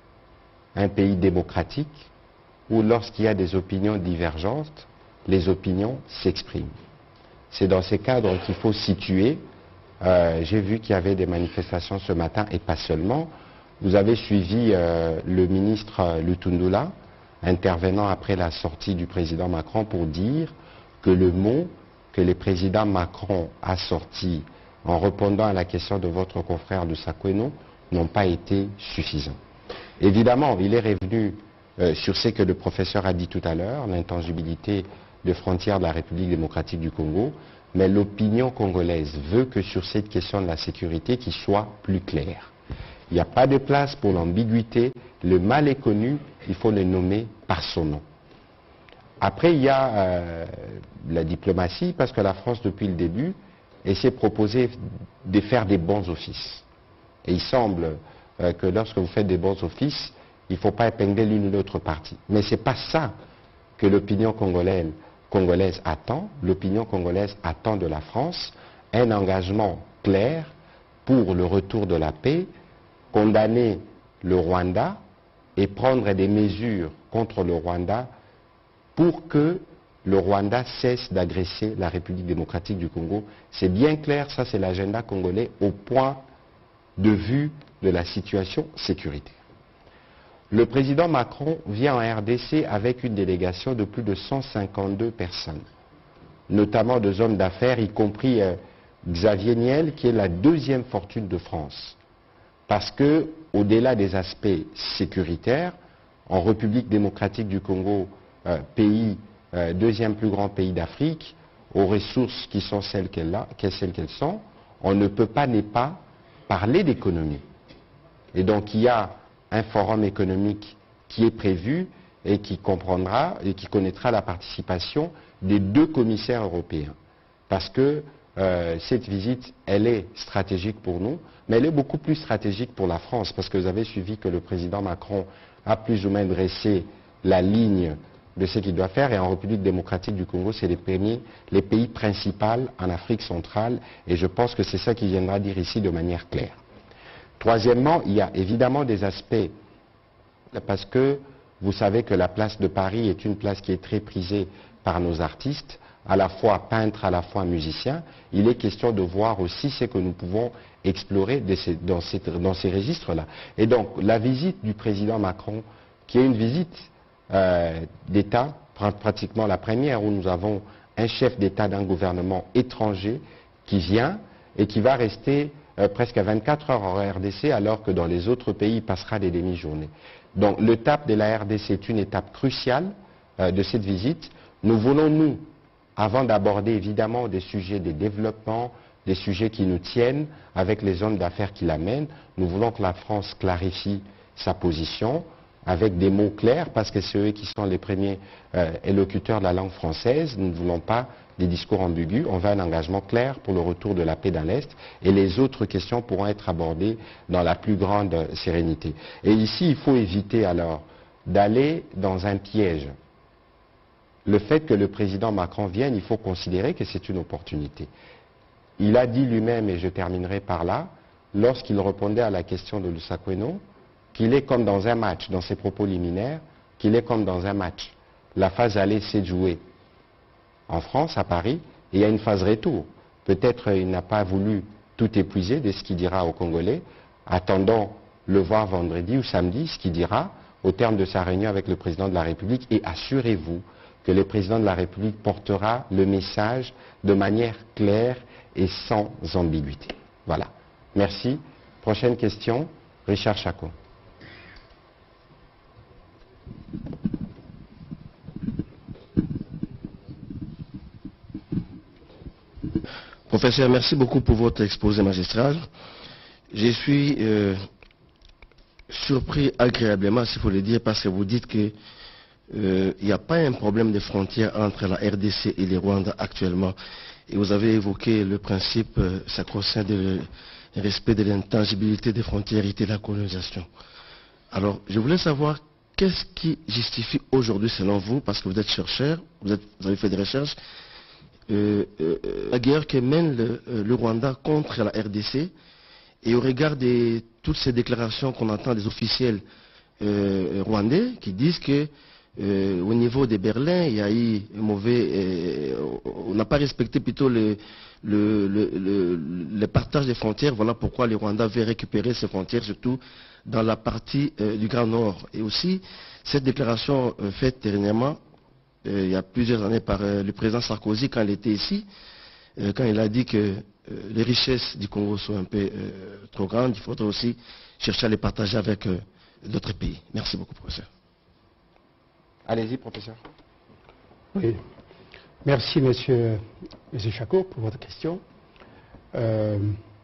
un pays démocratique, où lorsqu'il y a des opinions divergentes, les opinions s'expriment. C'est dans ces cadres qu'il faut situer. Euh, J'ai vu qu'il y avait des manifestations ce matin, et pas seulement. Vous avez suivi euh, le ministre euh, Lutundula, intervenant après la sortie du président Macron, pour dire que le mot que le président Macron a sorti en répondant à la question de votre confrère de Sakweno n'ont pas été suffisants. Évidemment, il est revenu euh, sur ce que le professeur a dit tout à l'heure, l'intangibilité des frontières de la République démocratique du Congo, mais l'opinion congolaise veut que sur cette question de la sécurité, qu'il soit plus clair. Il n'y a pas de place pour l'ambiguïté, le mal est connu, il faut le nommer par son nom. Après, il y a euh, la diplomatie, parce que la France, depuis le début, essaie de proposer de faire des bons offices. Et il semble euh, que lorsque vous faites des bons offices, il ne faut pas épingler l'une ou l'autre partie. Mais ce n'est pas ça que l'opinion congolaise, congolaise attend. L'opinion congolaise attend de la France un engagement clair pour le retour de la paix, condamner le Rwanda et prendre des mesures contre le Rwanda pour que le Rwanda cesse d'agresser la République démocratique du Congo. C'est bien clair, ça c'est l'agenda congolais au point de vue de la situation sécuritaire. Le président Macron vient en R D C avec une délégation de plus de cent cinquante-deux personnes, notamment deux hommes d'affaires, y compris euh, Xavier Niel, qui est la deuxième fortune de France. Parce que, au-delà des aspects sécuritaires, en République démocratique du Congo, euh, pays, euh, deuxième plus grand pays d'Afrique, aux ressources qui sont celles qu'elles qu'elles sont, on ne peut pas ne pas parler d'économie. Et donc il y a un forum économique qui est prévu et qui comprendra et qui connaîtra la participation des deux commissaires européens. Parce que euh, cette visite, elle est stratégique pour nous, mais elle est beaucoup plus stratégique pour la France, parce que vous avez suivi que le président Macron a plus ou moins dressé la ligne de ce qu'il doit faire. Et en République démocratique du Congo, c'est les, les pays principaux en Afrique centrale. Et je pense que c'est ça qu'il viendra dire ici de manière claire. Troisièmement, il y a évidemment des aspects, parce que vous savez que la place de Paris est une place qui est très prisée par nos artistes, à la fois peintres, à la fois musiciens. Il est question de voir aussi ce que nous pouvons explorer dans ces, dans ces registres-là. Et donc, la visite du président Macron, qui est une visite euh, d'État, pratiquement la première, où nous avons un chef d'État d'un gouvernement étranger qui vient et qui va rester euh, presque vingt-quatre heures en R D C, alors que dans les autres pays, il passera des demi-journées. Donc, l'étape de la R D C est une étape cruciale euh, de cette visite. Nous voulons, nous, avant d'aborder évidemment des sujets de développement, des sujets qui nous tiennent avec les hommes d'affaires qui l'amènent, nous voulons que la France clarifie sa position avec des mots clairs, parce que c'est eux qui sont les premiers euh, élocuteurs de la langue française. Nous ne voulons pas des discours ambigus, on veut un engagement clair pour le retour de la paix dans l'Est, et les autres questions pourront être abordées dans la plus grande sérénité. Et ici, il faut éviter alors d'aller dans un piège. Le fait que le président Macron vienne, il faut considérer que c'est une opportunité. Il a dit lui-même, et je terminerai par là, lorsqu'il répondait à la question de Lusakweno, qu'il est comme dans un match, dans ses propos liminaires, qu'il est comme dans un match. La phase aller s'est jouée en France, à Paris, et il y a une phase retour. Peut-être il n'a pas voulu tout épuiser de ce qu'il dira aux Congolais. Attendons le voir vendredi ou samedi, ce qu'il dira au terme de sa réunion avec le président de la République, et assurez-vous que le président de la République portera le message de manière claire et sans ambiguïté. Voilà. Merci. Prochaine question, Richard Chako. Professeur, merci beaucoup pour votre exposé magistral. Je suis euh, surpris agréablement, s'il faut le dire, parce que vous dites que il n'y a pas un problème de frontière entre la R D C et le Rwanda actuellement. Et vous avez évoqué le principe euh, sacro-saint du respect de l'intangibilité des frontières et de la colonisation. Alors, je voulais savoir qu'est-ce qui justifie aujourd'hui, selon vous, parce que vous êtes chercheur, vous, êtes, vous avez fait des recherches, euh, euh, la guerre que mène le, euh, le Rwanda contre la R D C, et au regard de toutes ces déclarations qu'on entend des officiels euh, rwandais qui disent que Euh, au niveau de Berlin, il y a eu un mauvais... Euh, on n'a pas respecté plutôt le, le, le, le, le partage des frontières. Voilà pourquoi le Rwanda veut récupérer ses frontières, surtout dans la partie euh, du Grand Nord. Et aussi, cette déclaration euh, faite dernièrement, euh, il y a plusieurs années par euh, le président Sarkozy, quand il était ici, euh, quand il a dit que euh, les richesses du Congo sont un peu euh, trop grandes, il faudrait aussi chercher à les partager avec euh, d'autres pays. Merci beaucoup, professeur. Allez-y, professeur. Oui. Merci, monsieur, monsieur Chako, pour votre question. Euh,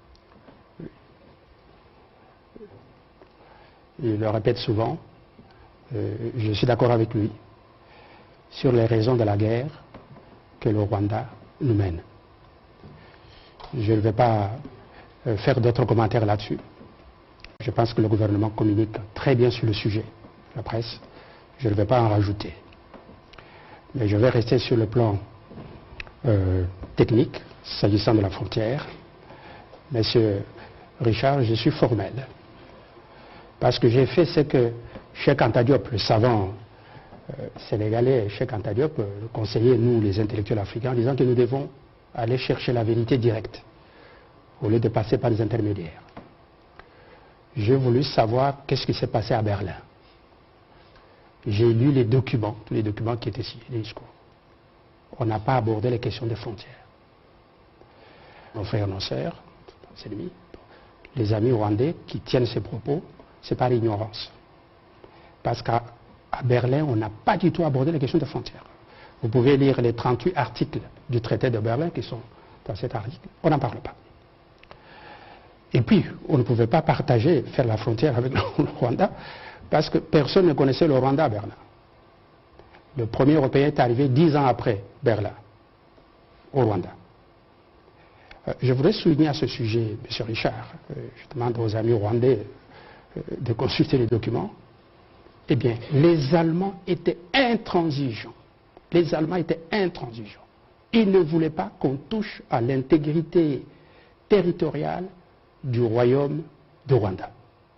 il le répète souvent, euh, je suis d'accord avec lui sur les raisons de la guerre que le Rwanda nous mène. Je ne vais pas euh, faire d'autres commentaires là-dessus. Je pense que le gouvernement communique très bien sur le sujet, la presse. Je ne vais pas en rajouter. Mais je vais rester sur le plan euh, technique, s'agissant de la frontière. Monsieur Richard, je suis formel. Parce que j'ai fait ce que Cheikh Anta Diop, le savant euh, sénégalais, Cheikh Anta Diop, euh, conseillait nous, les intellectuels africains, en disant que nous devons aller chercher la vérité directe, au lieu de passer par des intermédiaires. J'ai voulu savoir qu'est-ce qui s'est passé à Berlin. J'ai lu les documents, tous les documents qui étaient signés, les discours. On n'a pas abordé les questions des frontières. Nos frères, nos sœurs, nos ennemis, les amis rwandais qui tiennent ces propos, c'est par ignorance. Parce qu'à Berlin, on n'a pas du tout abordé les questions des frontières. Vous pouvez lire les trente-huit articles du traité de Berlin qui sont dans cet article. On n'en parle pas. Et puis, on ne pouvait pas partager, faire la frontière avec le Rwanda, parce que personne ne connaissait le Rwanda à Berlin. Le premier Européen est arrivé dix ans après Berlin, au Rwanda. Euh, je voudrais souligner à ce sujet, M. Richard, euh, je demande aux amis rwandais euh, de consulter les documents, Eh bien, les Allemands étaient intransigeants. Les Allemands étaient intransigeants. Ils ne voulaient pas qu'on touche à l'intégrité territoriale du royaume de Rwanda.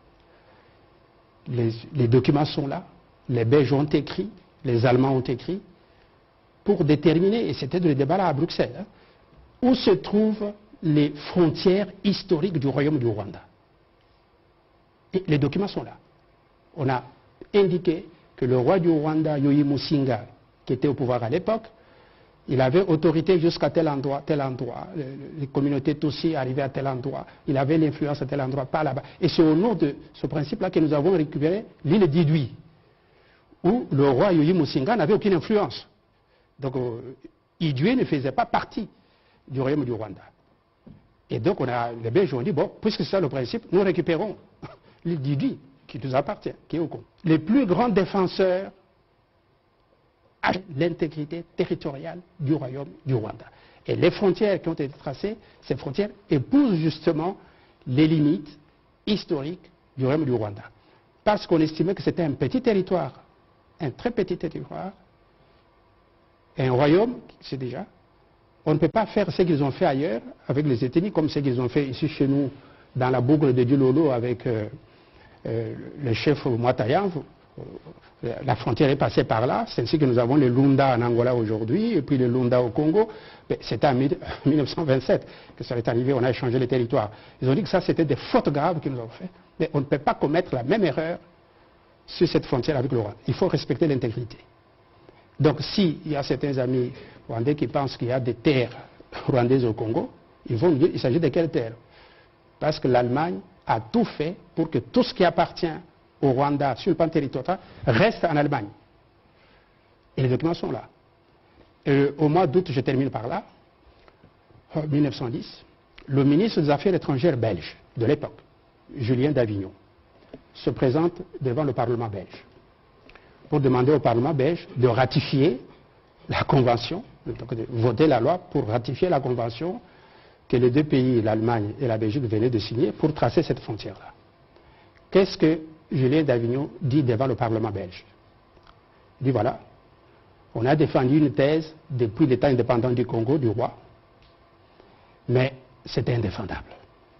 Les, les documents sont là, les Belges ont écrit, les Allemands ont écrit, pour déterminer, et c'était le débat là à Bruxelles, hein, où se trouvent les frontières historiques du royaume du Rwanda. Et les documents sont là. On a indiqué que le roi du Rwanda, Yoweri Musinga, qui était au pouvoir à l'époque, il avait autorité jusqu'à tel endroit, tel endroit. Les communautés Tutsi arrivaient à tel endroit. Il avait l'influence à tel endroit, pas là-bas. Et c'est au nom de ce principe-là que nous avons récupéré l'île d'Idui, où le roi Yoweri Musinga n'avait aucune influence. Donc, euh, Idui ne faisait pas partie du royaume du Rwanda. Et donc, on a, les Belges ont dit, bon, puisque c'est ça le principe, nous récupérons l'île d'Idui, qui nous appartient, qui est au Congo. Les plus grands défenseurs à l'intégrité territoriale du royaume du Rwanda. Et les frontières qui ont été tracées, ces frontières épousent justement les limites historiques du royaume du Rwanda. Parce qu'on estimait que c'était un petit territoire, un très petit territoire, et un royaume, c'est déjà, on ne peut pas faire ce qu'ils ont fait ailleurs avec les ethnies, comme ce qu'ils ont fait ici chez nous, dans la boucle de Dilolo avec euh, euh, le chef Mwatayan. La frontière est passée par là, c'est ainsi que nous avons les Lunda en Angola aujourd'hui, et puis les Lunda au Congo. C'était en mille neuf cent vingt-sept que ça est arrivé, on a échangé les territoires. Ils ont dit que ça c'était des fautes graves qu'ils nous ont fait. Mais on ne peut pas commettre la même erreur sur cette frontière avec le Rwanda. Il faut respecter l'intégrité. Donc s'il y a certains amis rwandais qui pensent qu'il y a des terres rwandaises au Congo, ils vont dire il s'agit de quelles terres? Parce que l'Allemagne a tout fait pour que tout ce qui appartient au Rwanda sur le plan territorial reste en Allemagne. Et les documents sont là. Et au mois d'août, je termine par là, en mille neuf cent dix, le ministre des Affaires étrangères belge de l'époque, Julien Davignon, se présente devant le Parlement belge pour demander au Parlement belge de ratifier la convention, donc de voter la loi pour ratifier la convention que les deux pays, l'Allemagne et la Belgique, venaient de signer pour tracer cette frontière-là. Qu'est-ce que Julien Davignon dit devant le Parlement belge? Il dit voilà, on a défendu une thèse depuis l'État indépendant du Congo, du roi, mais c'était indéfendable.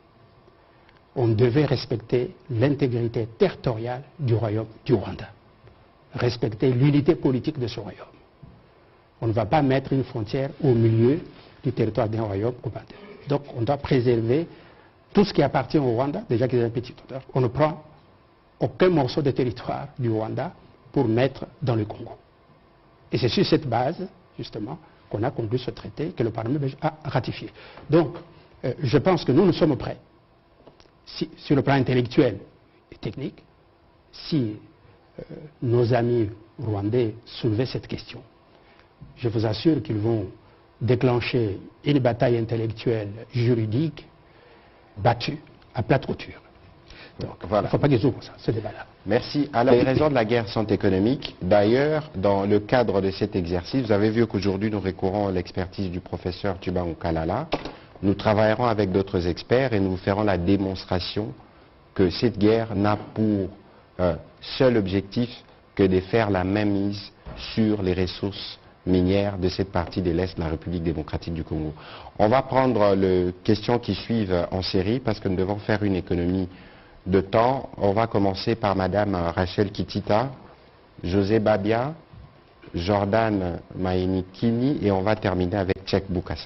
On devait respecter l'intégrité territoriale du royaume du Rwanda, respecter l'unité politique de ce royaume. On ne va pas mettre une frontière au milieu du territoire d'un royaume occupé. Donc on doit préserver tout ce qui appartient au Rwanda, déjà qu'il y a un petit territoire. On ne prend aucun morceau de territoire du Rwanda pour mettre dans le Congo. Et c'est sur cette base, justement, qu'on a conclu ce traité que le Parlement belge a ratifié. Donc, euh, je pense que nous, nous sommes prêts, si, sur le plan intellectuel et technique, si euh, nos amis rwandais soulevaient cette question. Je vous assure qu'ils vont déclencher une bataille intellectuelle, juridique, battue à plate couture. Donc, voilà. Il ne faut pas qu'ils ouvrent ça, ce débat-là. Merci. Alors, les raisons de la guerre sont économiques. D'ailleurs, dans le cadre de cet exercice, vous avez vu qu'aujourd'hui, nous recourons à l'expertise du professeur Tshibangou Kalala. Nous travaillerons avec d'autres experts et nous vous ferons la démonstration que cette guerre n'a pour euh, seul objectif que de faire la mainmise sur les ressources minières de cette partie de l'Est de la République démocratique du Congo. On va prendre les questions qui suivent en série parce que nous devons faire une économie de temps. On va commencer par Madame Rachel Kitita, José Babia, Jordan Maïnikini et on va terminer avec Tchèque Boukassa.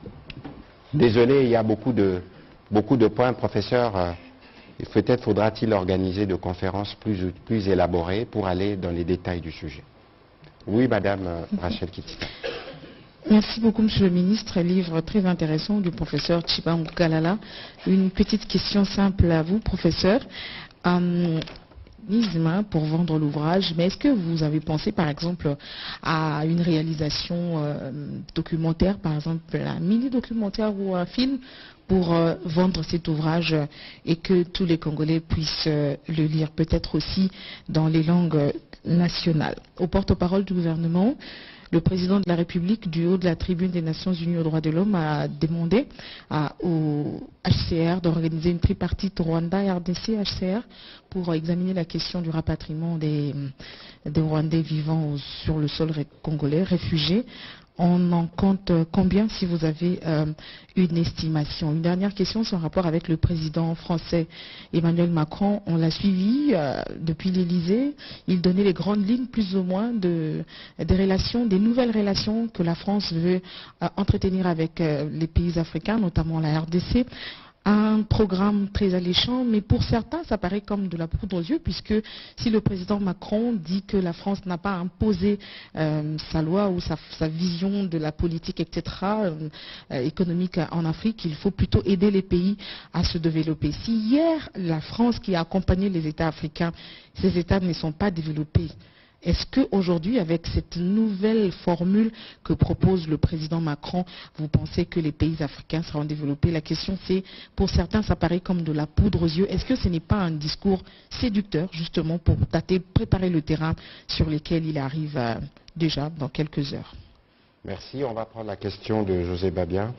Désolé, il y a beaucoup de, beaucoup de points, professeur. Euh, Peut-être faudra-t-il organiser de conférences plus, plus élaborées pour aller dans les détails du sujet. Oui, Madame euh, Rachel Kitita. Merci beaucoup, Monsieur le Ministre. Livre très intéressant du professeur Tshibangou Kalala. Une petite question simple à vous, professeur. Euh, mise de main pour vendre l'ouvrage, mais est-ce que vous avez pensé, par exemple, à une réalisation euh, documentaire, par exemple, un mini-documentaire ou un film pour euh, vendre cet ouvrage et que tous les Congolais puissent euh, le lire, peut-être aussi dans les langues nationales. Au porte-parole du gouvernement, le président de la République, du haut de la tribune des Nations Unies aux droits de l'homme, a demandé à, au H C R d'organiser une tripartite Rwanda, R D C, H C R pour examiner la question du rapatriement des, des Rwandais vivant au, sur le sol congolais, réfugiés. On en compte combien, si vous avez euh, une estimation? Une dernière question, c'est en rapport avec le président français Emmanuel Macron. On l'a suivi euh, depuis l'Élysée. Il donnait les grandes lignes, plus ou moins, de, des relations, des nouvelles relations que la France veut euh, entretenir avec euh, les pays africains, notamment la R D C. Un programme très alléchant, mais pour certains, ça paraît comme de la poudre aux yeux, puisque si le président Macron dit que la France n'a pas imposé euh, sa loi ou sa, sa vision de la politique, et cetera, euh, euh, économique en Afrique, il faut plutôt aider les pays à se développer. Si hier, la France qui a accompagné les États africains, ces États ne sont pas développés, est-ce qu'aujourd'hui, avec cette nouvelle formule que propose le président Macron, vous pensez que les pays africains seront développés? La question c'est, pour certains, ça paraît comme de la poudre aux yeux. Est-ce que ce n'est pas un discours séducteur, justement, pour tâter, préparer le terrain sur lequel il arrive euh, déjà dans quelques heures? Merci. On va prendre la question de José Babia.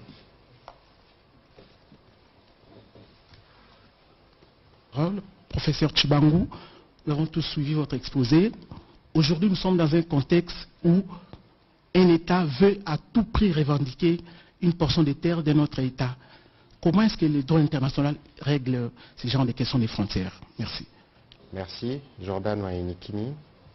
Professeur Tshibangou, nous avons tous suivi votre exposé. Aujourd'hui, nous sommes dans un contexte où un État veut à tout prix revendiquer une portion des terres de notre État. Comment est-ce que le droit international règle ce genre de questions des frontières? Merci. Merci. Jordan Wahinikini.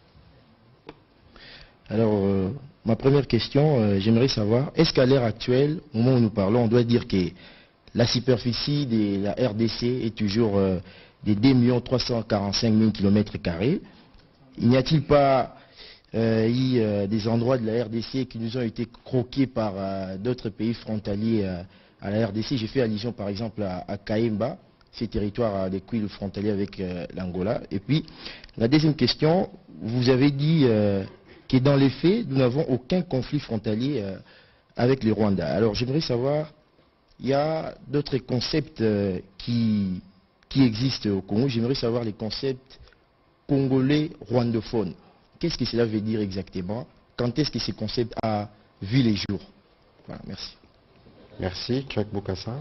Alors, euh, ma première question, euh, j'aimerais savoir, est-ce qu'à l'heure actuelle, au moment où nous parlons, on doit dire que la superficie de la R D C est toujours euh, de deux millions trois cent quarante-cinq mille kilomètres carrés? Il n'y a-t-il pas euh, eu euh, des endroits de la R D C qui nous ont été croqués par euh, d'autres pays frontaliers euh, à la R D C? J'ai fait allusion par exemple à, à Kaemba, ces territoires à des couilles frontaliers avec euh, l'Angola. Et puis, la deuxième question, vous avez dit euh, que dans les faits, nous n'avons aucun conflit frontalier euh, avec le Rwanda. Alors j'aimerais savoir, il y a d'autres concepts euh, qui, qui existent au Congo. J'aimerais savoir les concepts congolais rwandophone. Qu'est-ce que cela veut dire exactement? Quand est-ce que ce concept a vu les jours? Voilà, merci. Merci. Tchèque Boukassa.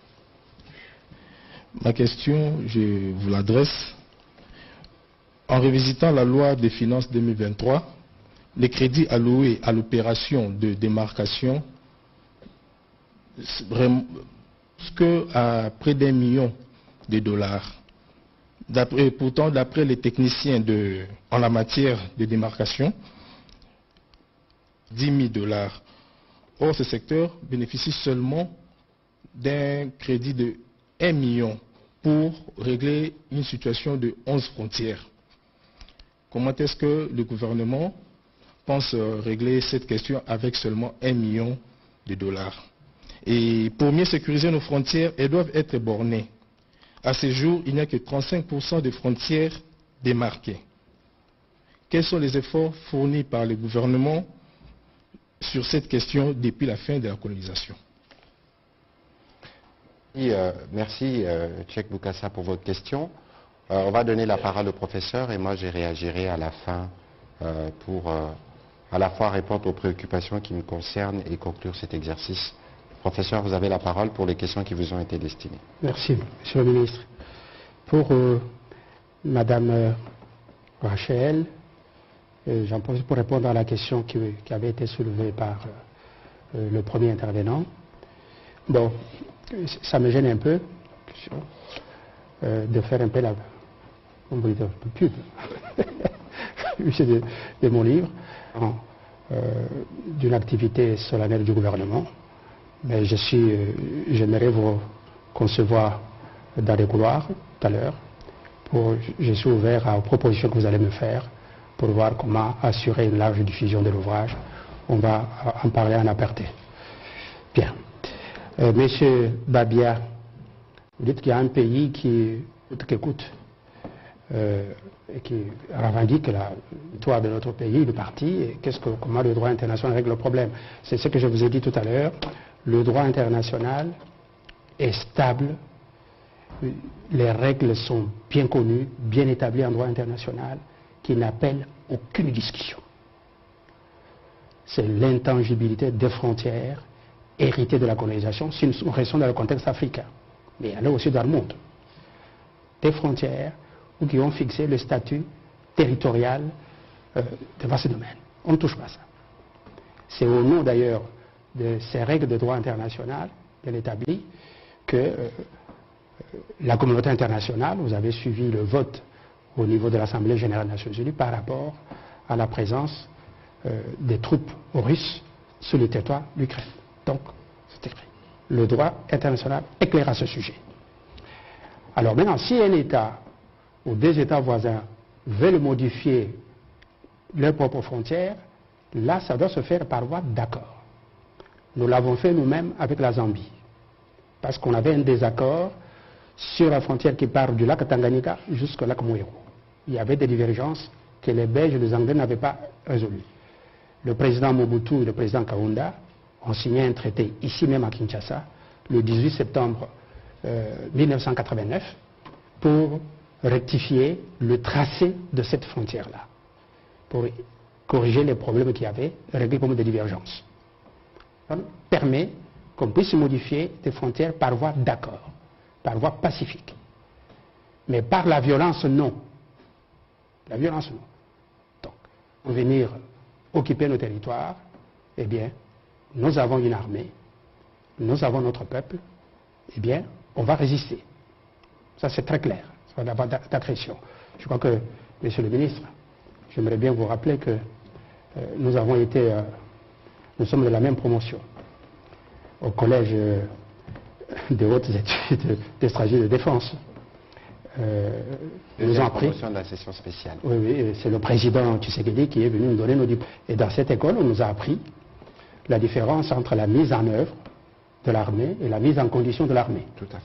Ma question, je vous l'adresse. En revisitant la loi des finances deux mille vingt-trois, les crédits alloués à l'opération de démarcation, que à près d'un million de dollars. Pourtant, d'après les techniciens de, en la matière de démarcation, dix mille dollars. Or, ce secteur bénéficie seulement d'un crédit de un million pour régler une situation de onze frontières. Comment est-ce que le gouvernement pense régler cette question avec seulement un million de dollars? Et pour mieux sécuriser nos frontières, elles doivent être bornées. À ce jour, il n'y a que trente-cinq pour cent des frontières démarquées. Quels sont les efforts fournis par le gouvernement sur cette question depuis la fin de la colonisation? Et, euh, merci, euh, Tchèque Boukassa, pour votre question. Euh, on va donner la parole au professeur et moi, je réagirai à la fin euh, pour euh, à la fois répondre aux préoccupations qui me concernent et conclure cet exercice. Professeur, vous avez la parole pour les questions qui vous ont été destinées. Merci, Monsieur le Ministre. Pour euh, Madame euh, Rachel, euh, j'en profite pour répondre à la question qui, qui avait été soulevée par euh, le premier intervenant. Bon, ça me gêne un peu euh, de faire un peu la pub de, de mon livre, euh, d'une activité solennelle du gouvernement. Mais je suis, euh, j'aimerais vous concevoir dans les couloirs tout à l'heure. Je suis ouvert aux propositions que vous allez me faire pour voir comment assurer une large diffusion de l'ouvrage. On va en parler en aparté. Bien. Euh, Monsieur Babia, vous dites qu'il y a un pays qui coûte que coûte euh, et qui revendique la victoire de notre pays, le parti. Et qu'est-ce que, comment le droit international règle le problème? C'est ce que je vous ai dit tout à l'heure. Le droit international est stable, les règles sont bien connues, bien établies en droit international, qui n'appellent aucune discussion. c'est l'intangibilité des frontières héritées de la colonisation si nous restons dans le contexte africain. Mais il y en a aussi dans le monde. Des frontières ou qui ont fixé le statut territorial euh, de ce domaine. On ne touche pas ça. C'est au nom d'ailleurs de ces règles de droit international bien établies que euh, la communauté internationale, vous avez suivi le vote au niveau de l'Assemblée générale des Nations Unies par rapport à la présence euh, des troupes russes sur le territoire de l'Ukraine. Donc, c'est écrit. Le droit international est clair à ce sujet. Alors maintenant, si un État ou des États voisins veulent modifier leurs propres frontières, là, ça doit se faire par voie d'accord. Nous l'avons fait nous-mêmes avec la Zambie, parce qu'on avait un désaccord sur la frontière qui part du lac Tanganyika jusqu'au lac Mouero. Il y avait des divergences que les Belges et les Anglais n'avaient pas résolues. Le président Mobutu et le président Kaunda ont signé un traité ici même à Kinshasa le dix-huit septembre euh, mille neuf cent quatre-vingt-neuf pour rectifier le tracé de cette frontière-là, pour corriger les problèmes qu'il y avait, régler les problèmes de divergence. Ça permet qu'on puisse modifier des frontières par voie d'accord, par voie pacifique. Mais par la violence, non. La violence, non. Donc, pour venir occuper nos territoires, eh bien, nous avons une armée, nous avons notre peuple, eh bien, on va résister. Ça, c'est très clair. Ça va avoir d'agression. Je crois que, monsieur le ministre, j'aimerais bien vous rappeler que euh, nous avons été, euh, nous sommes de la même promotion au collège euh, de hautes études de stratégie de défense. Euh, nous avons appris. De la session spéciale. Oui, oui, c'est le président Tshisekedi qui est venu nous donner nos diplômes. Et dans cette école, on nous a appris la différence entre la mise en œuvre de l'armée et la mise en condition de l'armée. Tout à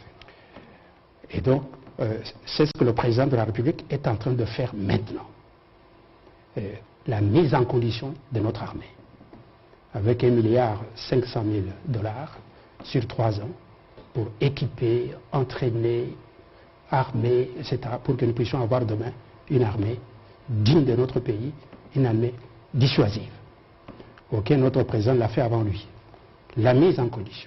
fait. Et donc, euh, c'est ce que le président de la République est en train de faire maintenant. Euh, la mise en condition de notre armée. Avec un milliard cinq cent mille dollars sur trois ans pour équiper, entraîner, armer, et cetera, pour que nous puissions avoir demain une armée digne de notre pays, une armée dissuasive. Ok, notre président l'a fait avant lui. La mise en condition.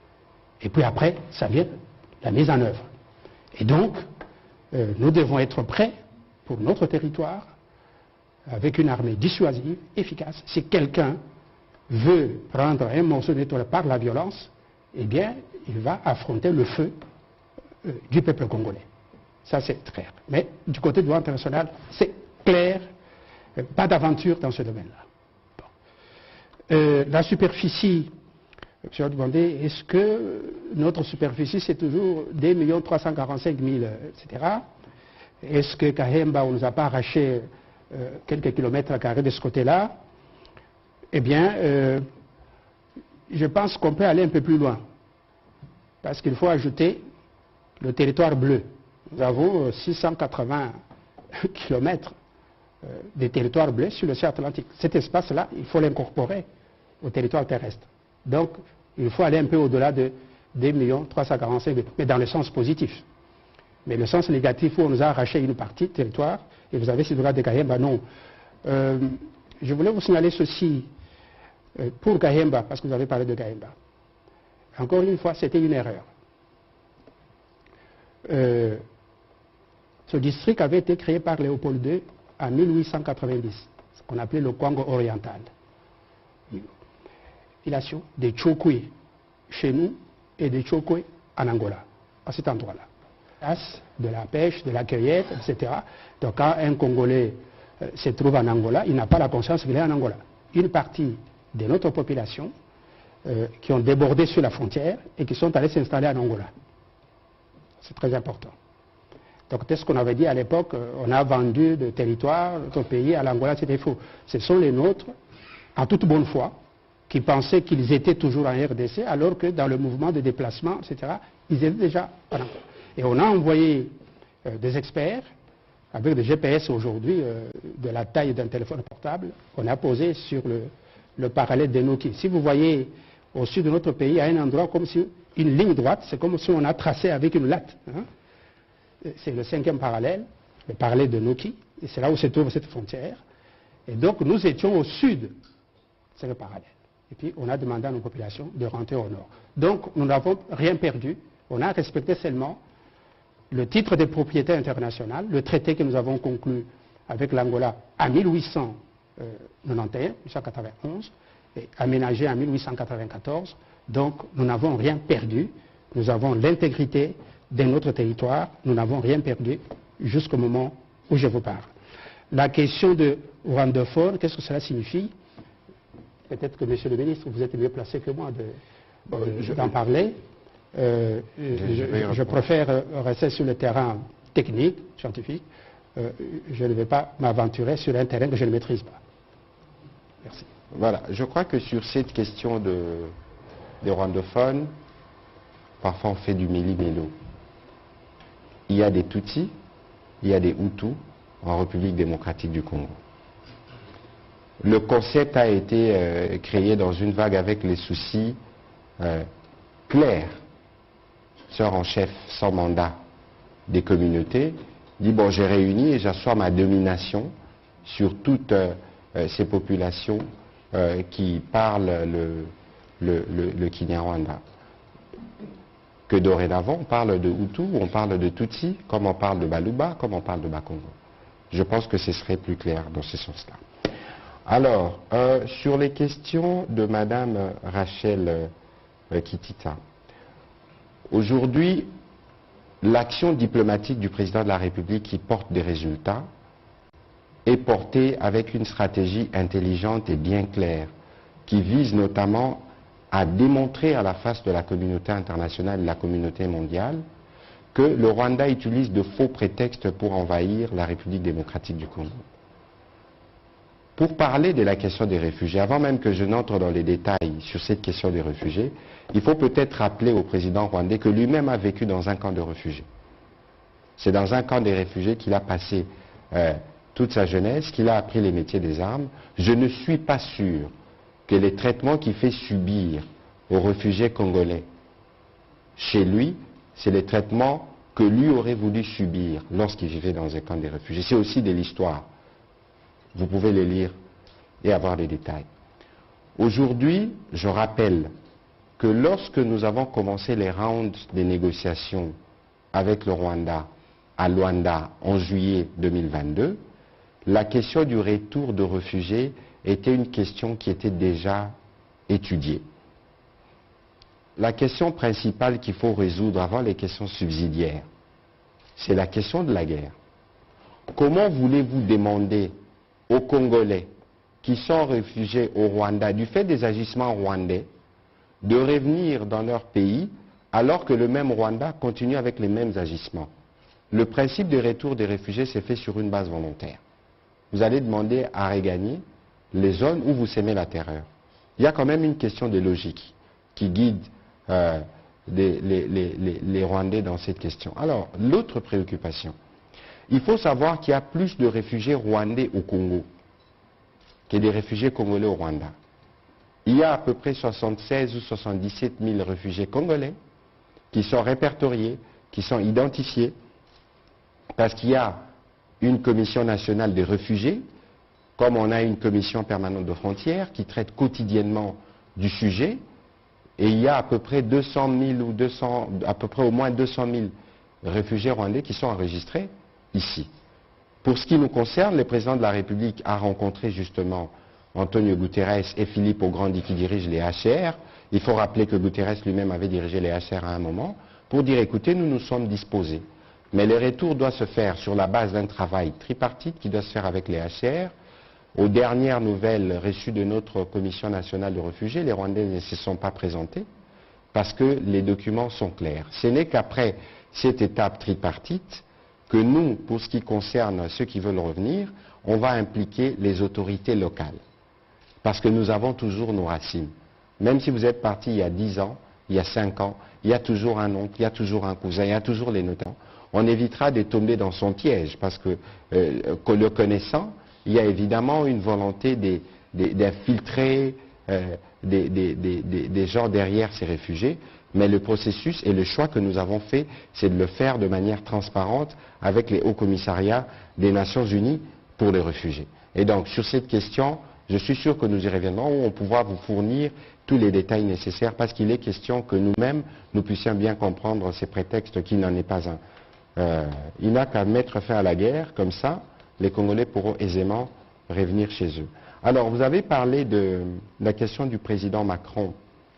Et puis après, ça vient la mise en œuvre. Et donc, euh, nous devons être prêts pour notre territoire avec une armée dissuasive, efficace. Si quelqu'un veut prendre un morceau de territoire par la violence, eh bien, il va affronter le feu euh, du peuple congolais. Ça, c'est clair. Mais du côté du droit international, c'est clair. Euh, pas d'aventure dans ce domaine-là. Bon. Euh, la superficie, je vais demander, est-ce que notre superficie, c'est toujours deux millions trois cent quarante-cinq mille, et cetera. Est-ce que Kahemba, on ne nous a pas arraché euh, quelques kilomètres carrés de ce côté-là? Eh bien, euh, je pense qu'on peut aller un peu plus loin. Parce qu'il faut ajouter le territoire bleu. Nous avons six cent quatre-vingts kilomètres euh, de territoire bleu sur l'océan Atlantique. Cet espace-là, il faut l'incorporer au territoire terrestre. Donc, il faut aller un peu au-delà de deux millions trois cent quarante-cinq mille, mais dans le sens positif. Mais le sens négatif où on nous a arraché une partie du territoire, et vous avez ces droits de Kahemba, non. Euh, je voulais vous signaler ceci. Euh, pour Kahemba, parce que vous avez parlé de Kahemba. Encore une fois, c'était une erreur. Euh, ce district avait été créé par Léopold deux en mille huit cent quatre-vingt-dix, ce qu'on appelait le Congo oriental. Il a su des Tchokwe chez nous et des Tchokwe en Angola, à cet endroit-là. De la pêche, de la cueillette, et cetera. Donc quand un Congolais euh, se trouve en Angola, il n'a pas la conscience qu'il est en Angola. Une partie de notre population euh, qui ont débordé sur la frontière et qui sont allés s'installer en Angola. C'est très important. Donc, c'est ce qu'on avait dit à l'époque, euh, on a vendu de territoire, notre pays à l'Angola, c'était faux. Ce sont les nôtres, en toute bonne foi, qui pensaient qu'ils étaient toujours en R D C, alors que dans le mouvement de déplacement, et cetera, ils étaient déjà en Angola. Et on a envoyé euh, des experts, avec des G P S aujourd'hui, euh, de la taille d'un téléphone portable, qu'on a posé sur le, le parallèle de Noki. Si vous voyez au sud de notre pays, à un endroit comme si une ligne droite, c'est comme si on a tracé avec une latte. Hein. C'est le cinquième parallèle, le parallèle de Noki, et c'est là où se trouve cette frontière. Et donc nous étions au sud c'est le parallèle. Et puis on a demandé à nos populations de rentrer au nord. Donc nous n'avons rien perdu, on a respecté seulement le titre de propriété internationale, le traité que nous avons conclu avec l'Angola en mille huit cent quatre-vingt-onze, mille huit cent quatre-vingt-onze, et aménagé en mille huit cent quatre-vingt-quatorze. Donc nous n'avons rien perdu, nous avons l'intégrité de notre territoire, nous n'avons rien perdu jusqu'au moment où je vous parle. La question de rwandophone, qu'est-ce que cela signifie? Peut-être que, monsieur le ministre, vous êtes mieux placé que moi d'en de, euh, parler. Euh, je, je, je préfère rester sur le terrain technique, scientifique. Euh, je ne vais pas m'aventurer sur un terrain que je ne maîtrise pas. Merci. Voilà, je crois que sur cette question de, des rwandophones, parfois on fait du méli-mélo. Il y a des Tutsis, il y a des Hutus en République démocratique du Congo. Le concept a été euh, créé dans une vague avec les soucis euh, clairs. Sœur en chef sans mandat des communautés dit bon, j'ai réuni et j'assois ma domination sur toutes euh, ces populations euh, qui parlent le, le, le, le Kinyarwanda. Que dorénavant on parle de Hutu, on parle de Tutsi, comme on parle de Baluba, comme on parle de Bakongo. Je pense que ce serait plus clair dans ce sens-là. Alors, euh, sur les questions de Madame Rachel euh, Kitita, aujourd'hui, l'action diplomatique du président de la République qui porte des résultats est portée avec une stratégie intelligente et bien claire, qui vise notamment à démontrer à la face de la communauté internationale et de la communauté mondiale que le Rwanda utilise de faux prétextes pour envahir la République démocratique du Congo. Pour parler de la question des réfugiés, avant même que je n'entre dans les détails sur cette question des réfugiés, il faut peut-être rappeler au président rwandais que lui-même a vécu dans un camp de réfugiés. C'est dans un camp des réfugiés qu'il a passé euh, toute sa jeunesse, qu'il a appris les métiers des armes. Je ne suis pas sûr que les traitements qu'il fait subir aux réfugiés congolais chez lui, c'est les traitements que lui aurait voulu subir lorsqu'il vivait dans un camp des réfugiés. C'est aussi de l'histoire. Vous pouvez les lire et avoir les détails. Aujourd'hui, je rappelle que lorsque nous avons commencé les rounds des négociations avec le Rwanda à Luanda en juillet deux mille vingt-deux, la question du retour de réfugiés était une question qui était déjà étudiée. La question principale qu'il faut résoudre avant les questions subsidiaires, c'est la question de la guerre. Comment voulez-vous demander aux Congolais qui sont réfugiés au Rwanda du fait des agissements rwandais de revenir dans leur pays alors que le même Rwanda continue avec les mêmes agissements? Le principe de retour des réfugiés s'est fait sur une base volontaire. Vous allez demander à regagner les zones où vous sémez la terreur. Il y a quand même une question de logique qui guide euh, les, les, les, les, les Rwandais dans cette question. Alors, l'autre préoccupation, il faut savoir qu'il y a plus de réfugiés rwandais au Congo que des réfugiés congolais au Rwanda. Il y a à peu près soixante-seize ou soixante-dix-sept mille réfugiés congolais qui sont répertoriés, qui sont identifiés, parce qu'il y a une commission nationale des réfugiés, comme on a une commission permanente de frontières qui traite quotidiennement du sujet, et il y a à peu près deux cent mille ou deux cents, à peu près au moins deux cent mille réfugiés rwandais qui sont enregistrés ici. Pour ce qui nous concerne, le président de la République a rencontré justement Antonio Guterres et Philippe Augrandi qui dirigent les H C R. Il faut rappeler que Guterres lui-même avait dirigé les H C R à un moment pour dire écoutez, nous nous sommes disposés. Mais le retour doit se faire sur la base d'un travail tripartite qui doit se faire avec les H C R. Aux dernières nouvelles reçues de notre Commission nationale de réfugiés, les Rwandais ne se sont pas présentés parce que les documents sont clairs. Ce n'est qu'après cette étape tripartite que nous, pour ce qui concerne ceux qui veulent revenir, on va impliquer les autorités locales. Parce que nous avons toujours nos racines. Même si vous êtes parti il y a dix ans, il y a cinq ans, il y a toujours un oncle, il y a toujours un cousin, il y a toujours les notaires. On évitera de tomber dans son piège parce que, euh, que le connaissant, il y a évidemment une volonté d'infiltrer euh, des, des, des, des, des gens derrière ces réfugiés, mais le processus et le choix que nous avons fait, c'est de le faire de manière transparente avec les hauts commissariats des Nations Unies pour les réfugiés. Et donc, sur cette question, Je suis sûr que nous y reviendrons, où on pourra vous fournir tous les détails nécessaires, parce qu'il est question que nous-mêmes, nous puissions bien comprendre ces prétextes qui n'en est pas un. Euh, il n'a qu'à mettre fin à la guerre, comme ça, les Congolais pourront aisément revenir chez eux. Alors, vous avez parlé de la question du président Macron,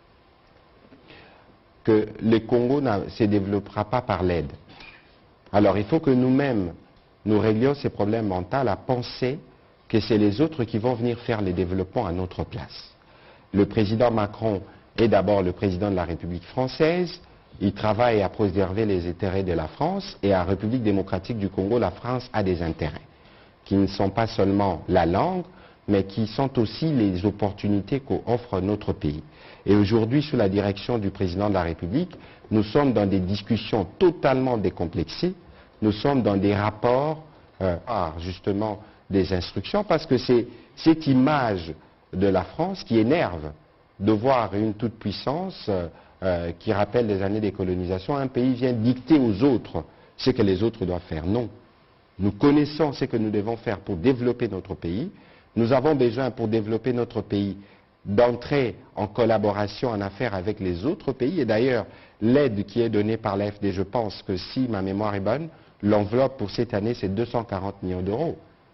que le Congo ne se développera pas par l'aide. Alors, il faut que nous-mêmes, nous réglions ces problèmes mentaux à penser que c'est les autres qui vont venir faire les développements à notre place. Le président Macron est d'abord le président de la République française. Il travaille à préserver les intérêts de la France, et à la République démocratique du Congo, la France a des intérêts qui ne sont pas seulement la langue, mais qui sont aussi les opportunités qu'offre notre pays. Et aujourd'hui, sous la direction du président de la République, nous sommes dans des discussions totalement décomplexées. Nous sommes dans des rapports, euh, justement, des instructions, parce que c'est cette image de la France qui énerve de voir une toute-puissance euh, euh, qui rappelle les années des colonisations. Un pays vient dicter aux autres ce que les autres doivent faire. Non. Nous connaissons ce que nous devons faire pour développer notre pays. Nous avons besoin, pour développer notre pays, d'entrer en collaboration, en affaires avec les autres pays. Et d'ailleurs, l'aide qui est donnée par l'A F D, je pense que si ma mémoire est bonne, l'enveloppe pour cette année, c'est deux cent quarante millions d'euros.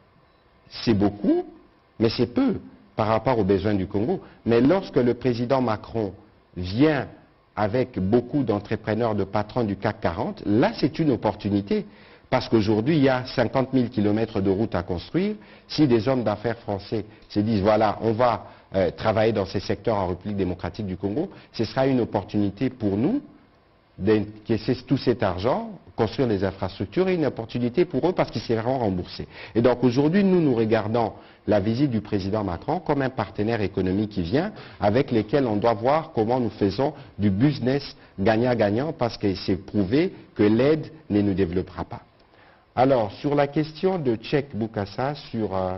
C'est beaucoup, mais c'est peu par rapport aux besoins du Congo. Mais lorsque le président Macron vient avec beaucoup d'entrepreneurs, de patrons du C A C quarante, là c'est une opportunité. Parce qu'aujourd'hui, il y a cinquante mille kilomètres de route à construire. Si des hommes d'affaires français se disent, voilà, on va euh, travailler dans ces secteurs en République démocratique du Congo, ce sera une opportunité pour nous d'encaisser tout cet argent, construire des infrastructures, et une opportunité pour eux parce qu'ils seront remboursés. Et donc aujourd'hui, nous, nous regardons la visite du président Macron comme un partenaire économique qui vient, avec lequel on doit voir comment nous faisons du business gagnant-gagnant, parce que c'est prouvé que l'aide ne nous développera pas. Alors, sur la question de Tchèque Boukassa, sur euh,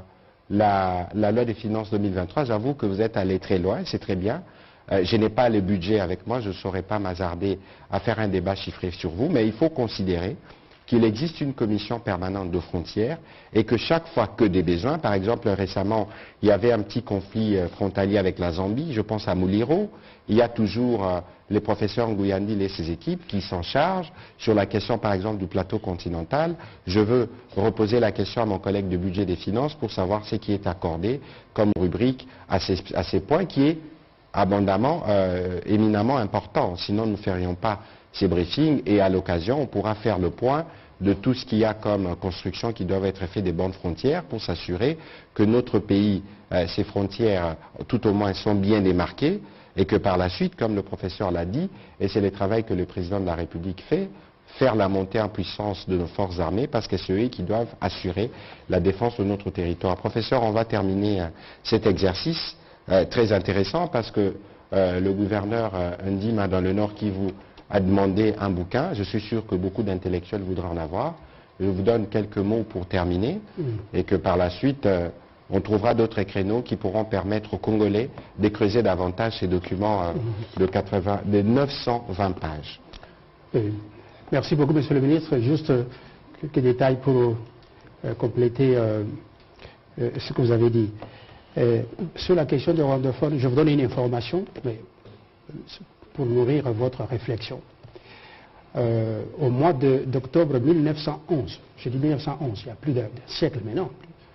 la, la loi des finances deux mille vingt-trois, j'avoue que vous êtes allé très loin, c'est très bien. Euh, je n'ai pas le budget avec moi, je ne saurais pas m'hasarder à faire un débat chiffré sur vous, mais il faut considérer qu'il existe une commission permanente de frontières et que chaque fois que des besoins, par exemple récemment, il y avait un petit conflit euh, frontalier avec la Zambie, je pense à Mouliro, il y a toujours euh, les professeurs Nguyandil et ses équipes qui s'en chargent. Sur la question par exemple du plateau continental, je veux reposer la question à mon collègue de budget des finances pour savoir ce qui est accordé comme rubrique à ces, à ces points, qui est abondamment, euh, éminemment important. Sinon, nous ne ferions pas ces briefings, et à l'occasion, on pourra faire le point de tout ce qu'il y a comme construction qui doivent être fait des bornes frontières pour s'assurer que notre pays, euh, ses frontières, tout au moins, sont bien démarquées, et que par la suite, comme le professeur l'a dit, et c'est le travail que le président de la République fait, faire la montée en puissance de nos forces armées, parce que c'est eux qui doivent assurer la défense de notre territoire. Professeur, on va terminer euh, cet exercice Euh, très intéressant, parce que euh, le gouverneur euh, Ndima dans le Nord Kivu a demandé un bouquin. Je suis sûr que beaucoup d'intellectuels voudraient en avoir. Je vous donne quelques mots pour terminer, mmh. et que par la suite, euh, on trouvera d'autres créneaux qui pourront permettre aux Congolais de creuser davantage ces documents euh, mmh. de, quatre-vingts, de neuf cent vingt pages. Oui. Merci beaucoup, Monsieur le Ministre. Juste euh, quelques détails pour euh, compléter euh, euh, ce que vous avez dit. Euh, sur la question de rwandophone, je vous donne une information, mais pour nourrir votre réflexion. Euh, au mois d'octobre mille neuf cent onze, je dis mille neuf cent onze, il y a plus d'un siècle maintenant,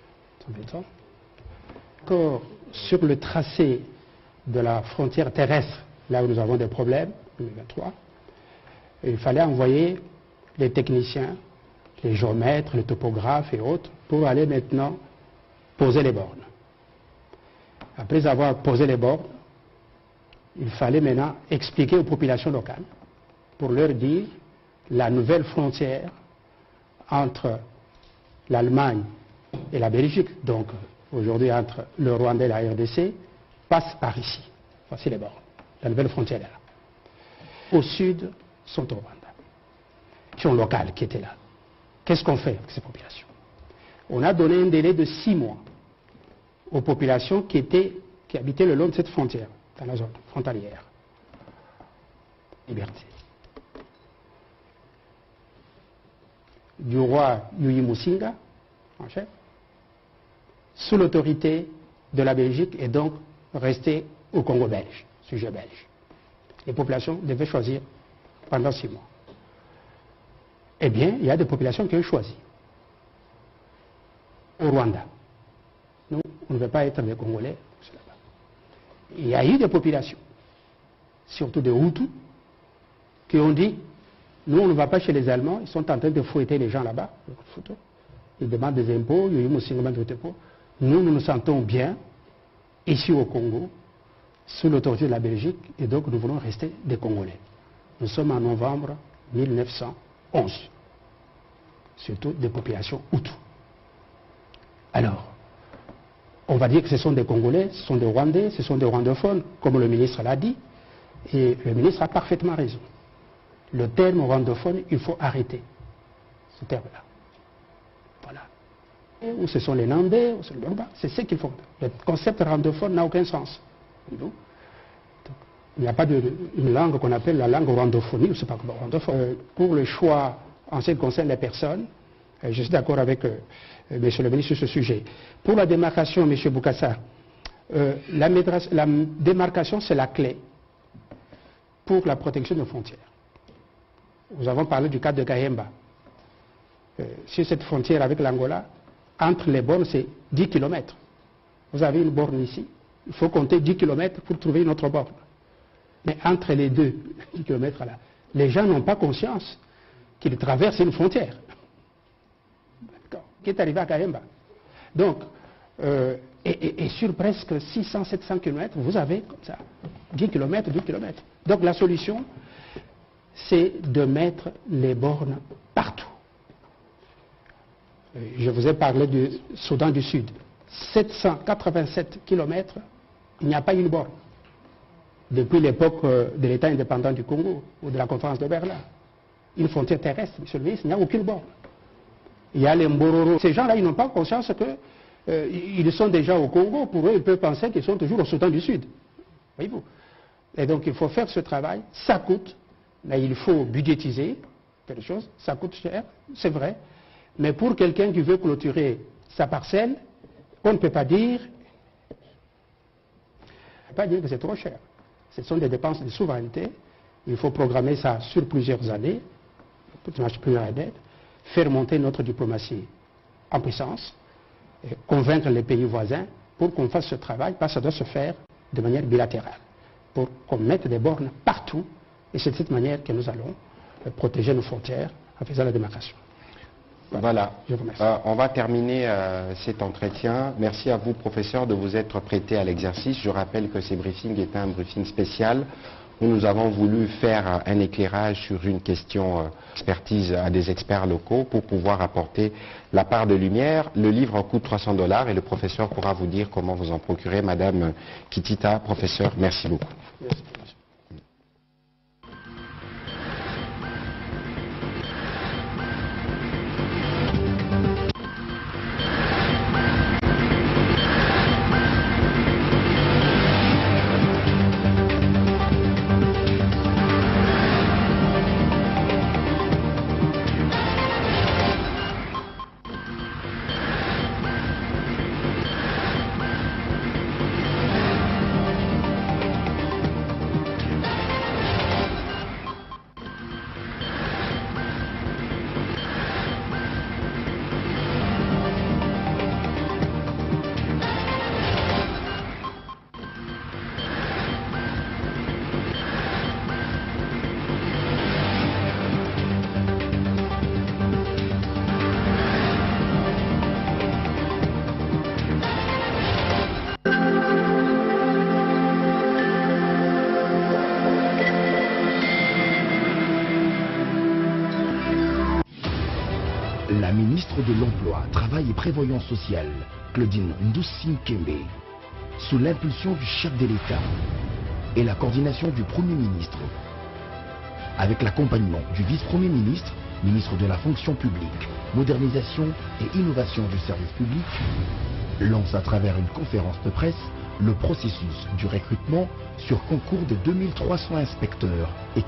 encore sur le tracé de la frontière terrestre, là où nous avons des problèmes, deux mille vingt-trois, il fallait envoyer les techniciens, les géomètres, les topographes et autres, pour aller maintenant poser les bornes. Après avoir posé les bornes, il fallait maintenant expliquer aux populations locales, pour leur dire la nouvelle frontière entre l'Allemagne et la Belgique, donc aujourd'hui entre le Rwanda et la R D C, passe par ici. Voici les bornes. La nouvelle frontière est là. Au sud, sont au Rwanda. Sont locales qui étaient là. Qu'est-ce qu'on fait avec ces populations? On a donné un délai de six mois aux populations qui, étaient, qui habitaient le long de cette frontière, dans la zone frontalière. Liberté. Du roi Yuyi Musinga, en chef, sous l'autorité de la Belgique et donc rester au Congo belge, sujet belge. Les populations devaient choisir pendant six mois. Eh bien, il y a des populations qui ont choisi. Au Rwanda, nous, on ne veut pas être des Congolais. Il y a eu des populations, surtout des Hutus, qui ont dit, nous on ne va pas chez les Allemands, ils sont en train de fouetter les gens là-bas. Ils demandent des impôts, nous nous nous sentons bien ici au Congo, sous l'autorité de la Belgique, et donc nous voulons rester des Congolais. Nous sommes en novembre mille neuf cent onze, surtout des populations Hutus. Alors, on va dire que ce sont des Congolais, ce sont des Rwandais, ce sont des rwandophones, comme le ministre l'a dit, et le ministre a parfaitement raison. Le terme rwandophone, il faut arrêter ce terme-là. Voilà. Ou ce sont les Nandais, ou c'est le Yoruba, c'est ce qu'ils font. Le concept rwandophone n'a aucun sens. Donc, il n'y a pas de, une langue qu'on appelle la langue rwandophonie, ou c'est pas rwandophone. Euh, pour le choix en ce qui concerne les personnes, euh, je suis d'accord avec euh, Monsieur le ministre sur ce sujet. Pour la démarcation, Monsieur Boukassa, euh, la, la démarcation c'est la clé pour la protection de frontières. Nous avons parlé du cas de Kayemba. Euh, sur cette frontière avec l'Angola, entre les bornes, c'est dix kilomètres. Vous avez une borne ici, il faut compter dix kilomètres pour trouver une autre borne. Mais entre les deux dix kilomètres là, les gens n'ont pas conscience qu'ils traversent une frontière. Qui est arrivé à Kayemba. Donc, euh, et, et, et sur presque six cents à sept cents kilomètres, vous avez comme ça dix kilomètres, dix kilomètres. Donc la solution, c'est de mettre les bornes partout. Je vous ai parlé du Soudan du Sud. sept cent quatre-vingt-sept kilomètres, il n'y a pas une borne. Depuis l'époque de l'État indépendant du Congo ou de la conférence de Berlin. Une frontière terrestre, monsieur le ministre, il n'y a aucune borne. Il y a les Mbororo. Ces gens-là, ils n'ont pas conscience qu'ils euh, sont déjà au Congo. Pour eux, ils peuvent penser qu'ils sont toujours au Soudan du Sud. Voyez-vous. Et donc, il faut faire ce travail. Ça coûte. Là, il faut budgétiser quelque chose. Ça coûte cher, c'est vrai. Mais pour quelqu'un qui veut clôturer sa parcelle, on ne peut pas dire, on peut pas dire que c'est trop cher. Ce sont des dépenses de souveraineté. Il faut programmer ça sur plusieurs années. Plusieurs années. Faire monter notre diplomatie en puissance, et convaincre les pays voisins pour qu'on fasse ce travail, parce que ça doit se faire de manière bilatérale, pour qu'on mette des bornes partout, et c'est de cette manière que nous allons protéger nos frontières en faisant la démarcation. Voilà, Je vous remercie. Euh, on va terminer euh, cet entretien. Merci à vous, professeur, de vous être prêté à l'exercice. Je rappelle que ce briefing est un briefing spécial où nous avons voulu faire un éclairage sur une question euh, expertise à des experts locaux pour pouvoir apporter la part de lumière. Le livre en coûte trois cents dollars et le professeur pourra vous dire comment vous en procurer. Madame Kitita, professeur, merci beaucoup. Merci. La ministre de l'Emploi, Travail et Prévoyance sociale, Claudine Ndoussim Kembe, sous l'impulsion du chef de l'État et la coordination du Premier ministre, avec l'accompagnement du vice-premier ministre, ministre de la fonction publique, modernisation et innovation du service public, lance à travers une conférence de presse le processus du recrutement sur concours de deux mille trois cents inspecteurs et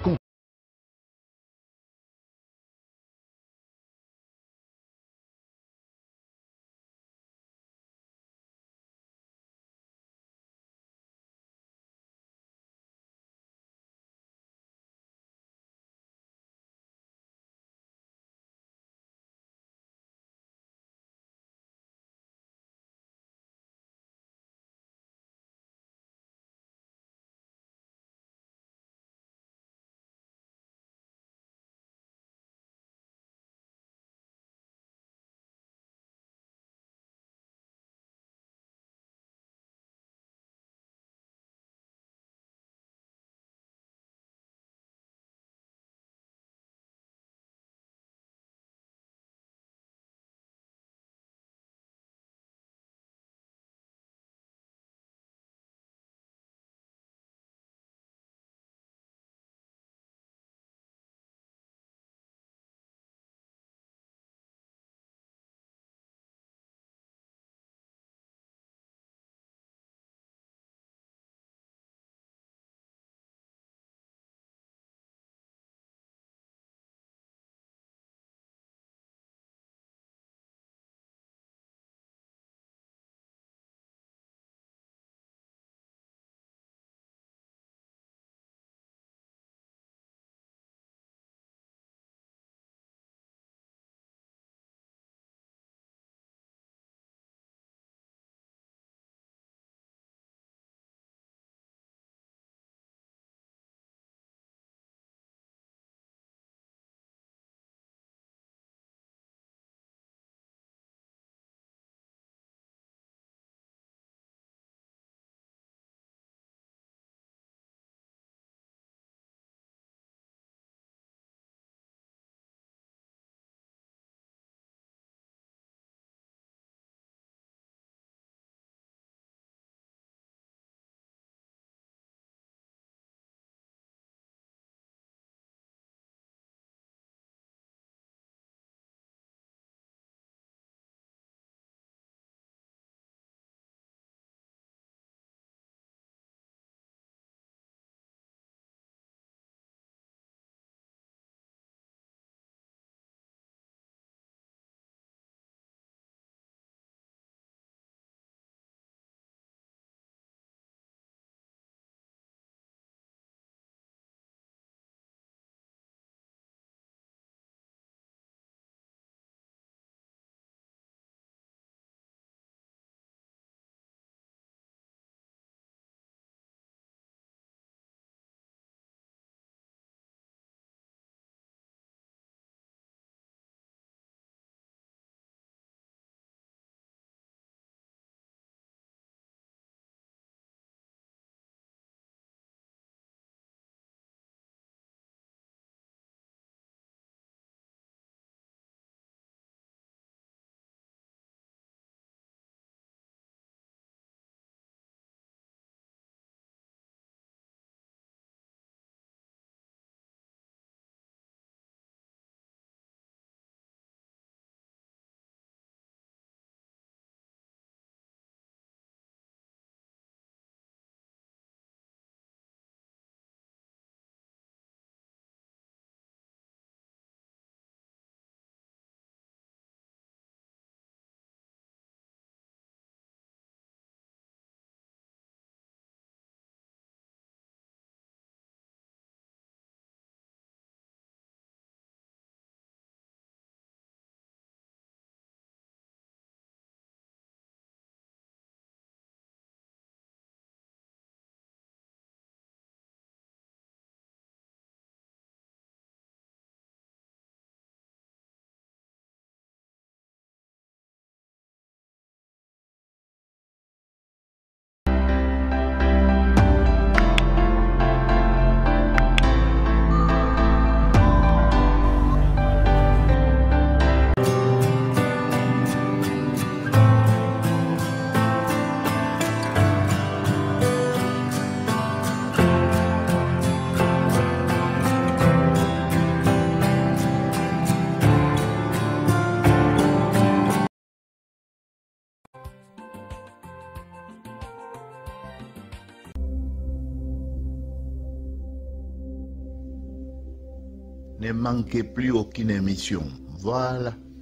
Ne manquez plus aucune émission. Voilà.